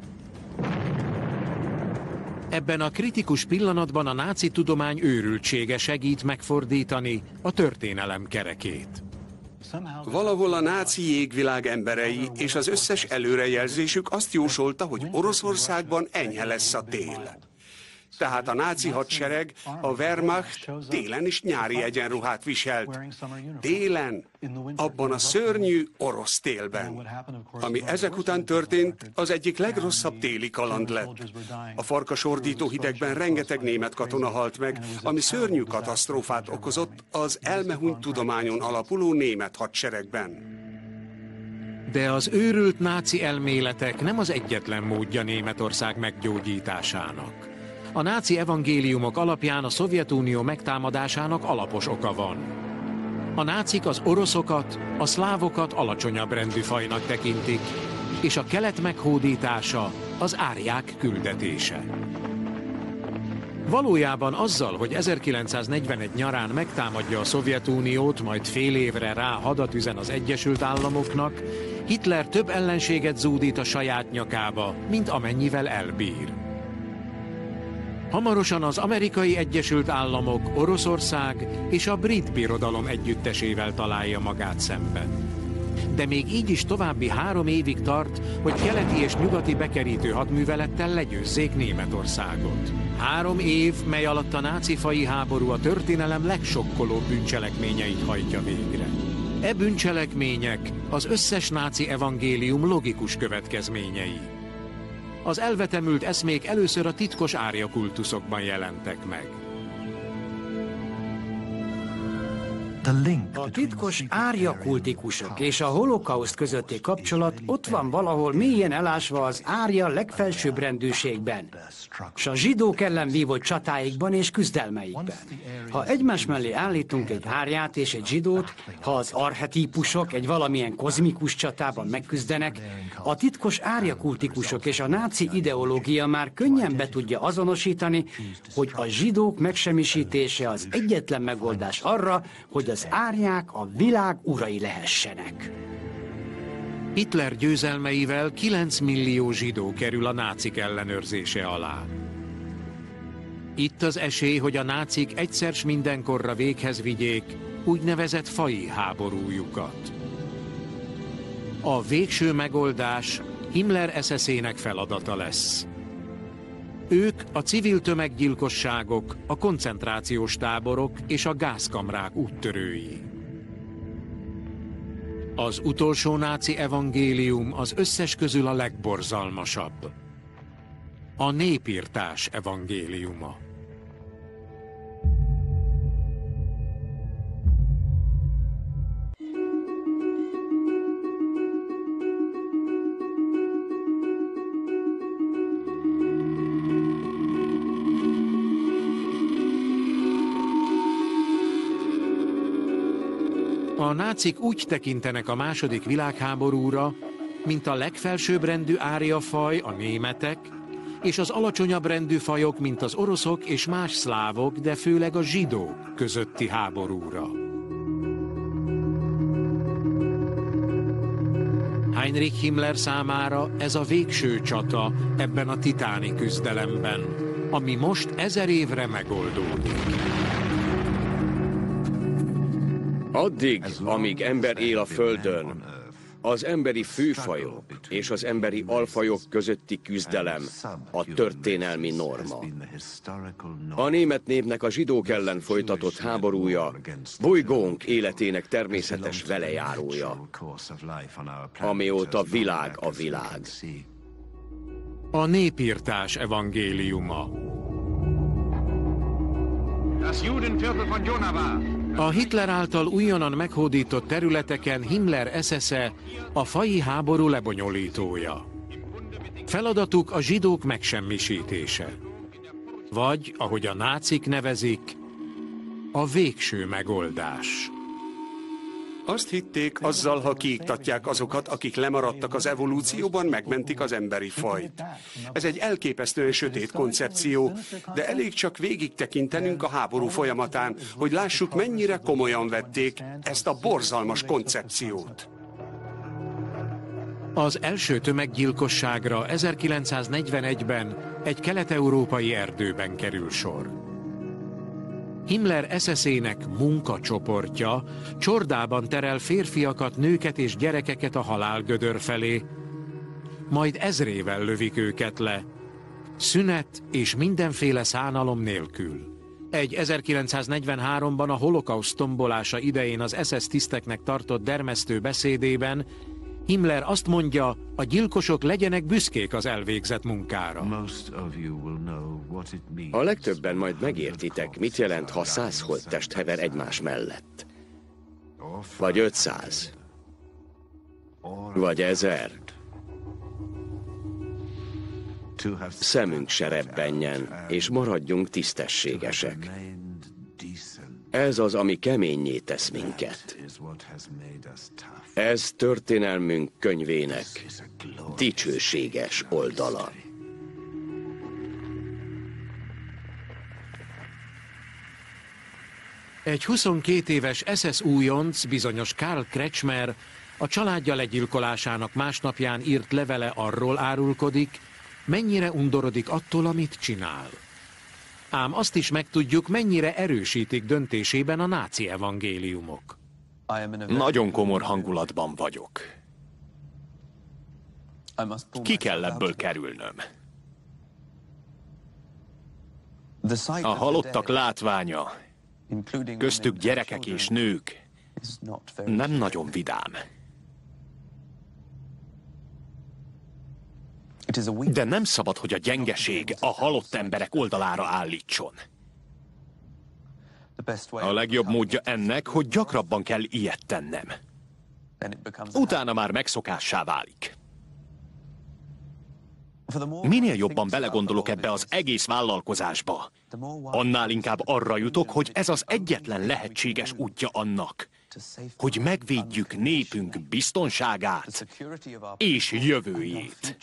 Ebben a kritikus pillanatban a náci tudomány őrültsége segít megfordítani a történelem kerekét. Valahol a náci jégvilág emberei és az összes előrejelzésük azt jósolta, hogy Oroszországban enyhe lesz a tél. Tehát a náci hadsereg, a Wehrmacht télen is nyári egyenruhát viselt. Télen, abban a szörnyű orosz télben. Ami ezek után történt, az egyik legrosszabb téli kaland lett. A farkasordító hidegben rengeteg német katona halt meg, ami szörnyű katasztrófát okozott, okozott, az elmehunyt tudományon alapuló német hadseregben. De az őrült náci elméletek nem az egyetlen módja Németország meggyógyításának. A náci evangéliumok alapján a Szovjetunió megtámadásának alapos oka van. A nácik az oroszokat, a szlávokat alacsonyabb rendű fajnak tekintik, és a kelet meghódítása az árják küldetése. Valójában azzal, hogy ezerkilencszáznegyvenegy nyarán megtámadja a Szovjetuniót, majd fél évre rá hadat üzen az Egyesült Államoknak, Hitler több ellenséget zúdít a saját nyakába, mint amennyivel elbír. Hamarosan az Amerikai Egyesült Államok, Oroszország és a brit birodalom együttesével találja magát szemben. De még így is további három évig tart, hogy keleti és nyugati bekerítő hadművelettel legyőzzék Németországot. Három év, mely alatt a náci faji háború a történelem legsokkolóbb bűncselekményeit hajtja végre. E bűncselekmények az összes náci evangélium logikus következményei. Az elvetemült eszmék először a titkos árja kultuszokban jelentek meg. A titkos árja kultikusok és a holokauszt közötti kapcsolat ott van valahol mélyen elásva az árja legfelsőbb rendűségben, s a zsidók ellen vívott csatáikban és küzdelmeikben. Ha egymás mellé állítunk egy árját és egy zsidót, ha az archetípusok egy valamilyen kozmikus csatában megküzdenek, a titkos árja kultikusok és a náci ideológia már könnyen be tudja azonosítani, hogy a zsidók megsemmisítése az egyetlen megoldás arra, hogy az árják a világ urai lehessenek. Hitler győzelmeivel kilenc millió zsidó kerül a nácik ellenőrzése alá. Itt az esély, hogy a nácik egyszer s mindenkorra véghez vigyék úgynevezett faji háborújukat. A végső megoldás Himmler es es ének feladata lesz. Ők a civil tömeggyilkosságok, a koncentrációs táborok és a gázkamrák úttörői. Az utolsó náci evangélium az összes közül a legborzalmasabb. A népirtás evangéliuma. A nácik úgy tekintenek a második világháborúra, mint a legfelsőbb rendű árjafaj, a németek, és az alacsonyabb rendű fajok, mint az oroszok és más szlávok, de főleg a zsidók közötti háborúra. Heinrich Himmler számára ez a végső csata ebben a titáni küzdelemben, ami most ezer évre megoldódik. Addig, amíg ember él a Földön, az emberi főfajok és az emberi alfajok közötti küzdelem a történelmi norma. A német népnek a zsidók ellen folytatott háborúja bolygónk életének természetes velejárója, amióta világ a világ. A népirtás evangéliuma. A Hitler által újonnan meghódított területeken Himmler es es-e a faji háború lebonyolítója. Feladatuk a zsidók megsemmisítése. Vagy, ahogy a nácik nevezik, a végső megoldás. Azt hitték, azzal, ha kiiktatják azokat, akik lemaradtak az evolúcióban, megmentik az emberi fajt. Ez egy elképesztően sötét koncepció, de elég csak végig tekintenünk a háború folyamatán, hogy lássuk, mennyire komolyan vették ezt a borzalmas koncepciót. Az első tömeggyilkosságra ezerkilencszáznegyvenegyben egy kelet-európai erdőben kerül sor. Himmler es es ének munkacsoportja csordában terel férfiakat, nőket és gyerekeket a halálgödör felé, majd ezrével lövik őket le, szünet és mindenféle szánalom nélkül. Egy ezerkilencszáznegyvenháromban a holokauszt tombolása idején az es es tiszteknek tartott dermesztő beszédében Himmler azt mondja, a gyilkosok legyenek büszkék az elvégzett munkára. A legtöbben majd megértitek, mit jelent, ha száz holttest hever egymás mellett. Vagy ötszáz. Vagy ezer. Szemünk se rebbenjen, és maradjunk tisztességesek. Ez az, ami keménnyé tesz minket. Ez történelmünk könyvének dicsőséges oldala. Egy huszonkét éves es es újonc, bizonyos Karl Kretschmer a családja legyilkolásának másnapján írt levele arról árulkodik, mennyire undorodik attól, amit csinál. Ám azt is megtudjuk, mennyire erősítik döntésében a náci evangéliumok. Nagyon komor hangulatban vagyok. Ki kell ebből kerülnöm. A halottak látványa, köztük gyerekek és nők, nem nagyon vidám. De nem szabad, hogy a gyengeség a halott emberek oldalára állítson. A legjobb módja ennek, hogy gyakrabban kell ilyet tennem. Utána már megszokássá válik. Minél jobban belegondolok ebbe az egész vállalkozásba, annál inkább arra jutok, hogy ez az egyetlen lehetséges útja annak, hogy megvédjük népünk biztonságát és jövőjét.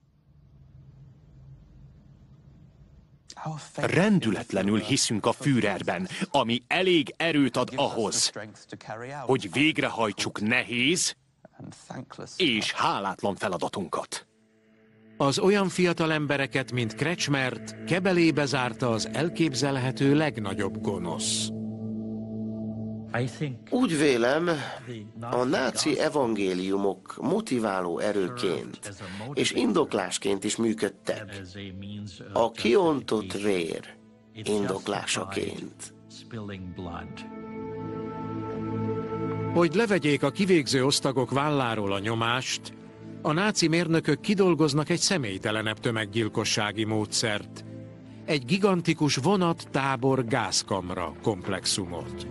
Rendületlenül hiszünk a Führerben, ami elég erőt ad ahhoz, hogy végrehajtsuk nehéz és hálátlan feladatunkat. Az olyan fiatal embereket, mint Kretschmert, kebelébe zárta az elképzelhető legnagyobb gonosz. Úgy vélem, a náci evangéliumok motiváló erőként és indoklásként is működtek. A kiontott vér indoklásaként. Hogy levegyék a kivégző osztagok válláról a nyomást, a náci mérnökök kidolgoznak egy személytelenebb tömeggyilkossági módszert, egy gigantikus vonat-tábor-gázkamra komplexumot.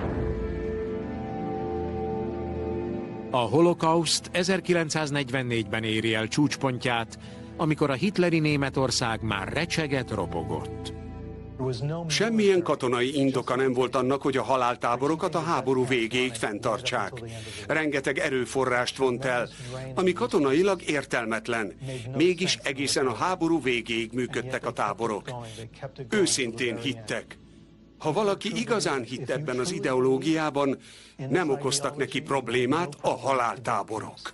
A holokauszt ezerkilencszáznegyvennégyben éri el csúcspontját, amikor a hitleri Németország már recseget, ropogott. Semmilyen katonai indoka nem volt annak, hogy a haláltáborokat a háború végéig fenntartsák. Rengeteg erőforrást vont el, ami katonailag értelmetlen. Mégis egészen a háború végéig működtek a táborok. Őszintén hittek. Ha valaki igazán hitt ebben az ideológiában, nem okoztak neki problémát a haláltáborok.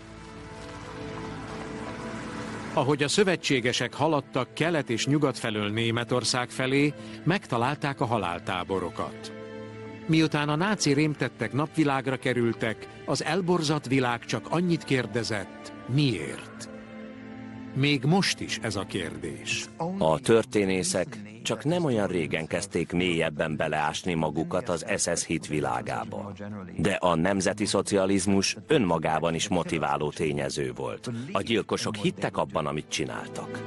Ahogy a szövetségesek haladtak kelet és nyugat felől Németország felé, megtalálták a haláltáborokat. Miután a náci rémtettek napvilágra kerültek, az elborzadt világ csak annyit kérdezett, miért? Még most is ez a kérdés. A történészek csak nem olyan régen kezdték mélyebben beleásni magukat az es es hit világába. De a nemzeti szocializmus önmagában is motiváló tényező volt. A gyilkosok hittek abban, amit csináltak.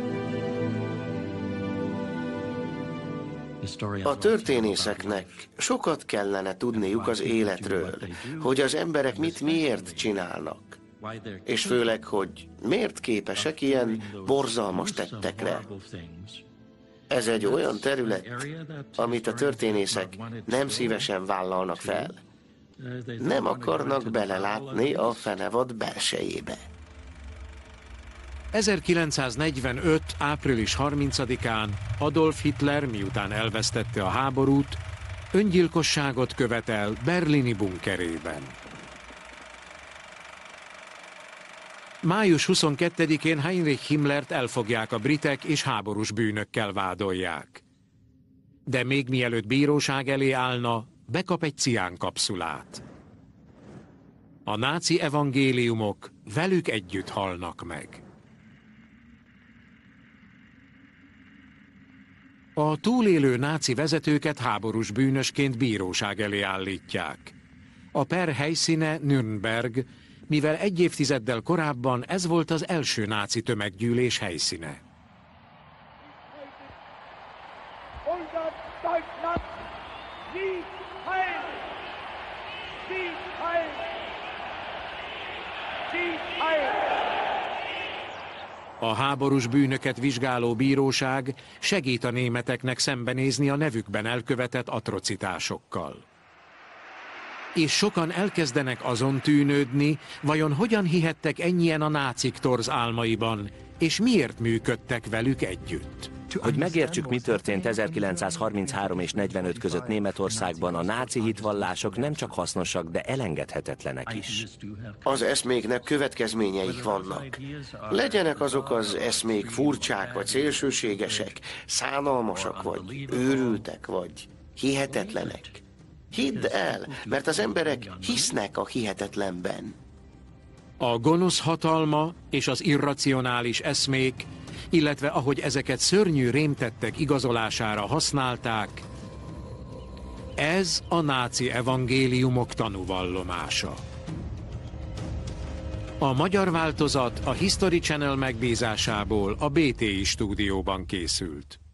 A történészeknek sokat kellene tudniuk az életről, hogy az emberek mit miért csinálnak. És főleg, hogy miért képesek ilyen borzalmas tettekre. Ez egy olyan terület, amit a történészek nem szívesen vállalnak fel. Nem akarnak belelátni a fenevad belsejébe. ezerkilencszáznegyvenöt. április harmincadikán Adolf Hitler, miután elvesztette a háborút, öngyilkosságot követel berlini bunkerében. május huszonkettedikén Heinrich Himmlert elfogják a britek és háborús bűnökkel vádolják. De még mielőtt bíróság elé állna, bekap egy ciánkapszulát. A náci evangéliumok velük együtt halnak meg. A túlélő náci vezetőket háborús bűnösként bíróság elé állítják. A per helyszíne Nürnberg, mivel egy évtizeddel korábban ez volt az első náci tömeggyűlés helyszíne. A háborús bűnöket vizsgáló bíróság segít a németeknek szembenézni a nevükben elkövetett atrocitásokkal. És sokan elkezdenek azon tűnődni, vajon hogyan hihettek ennyien a nácik torz álmaiban, és miért működtek velük együtt. Hogy megértsük, mi történt ezerkilencszázharminchárom és negyvenöt között Németországban, a náci hitvallások nem csak hasznosak, de elengedhetetlenek is. Az eszméknek következményeik vannak. Legyenek azok az eszmék furcsák vagy szélsőségesek, szánalmasak vagy őrültek vagy hihetetlenek. Hidd el, mert az emberek hisznek a hihetetlenben. A gonosz hatalma és az irracionális eszmék, illetve ahogy ezeket szörnyű rémtettek igazolására használták, ez a náci evangéliumok tanúvallomása. A magyar változat a History Channel megbízásából a bé té i stúdióban készült.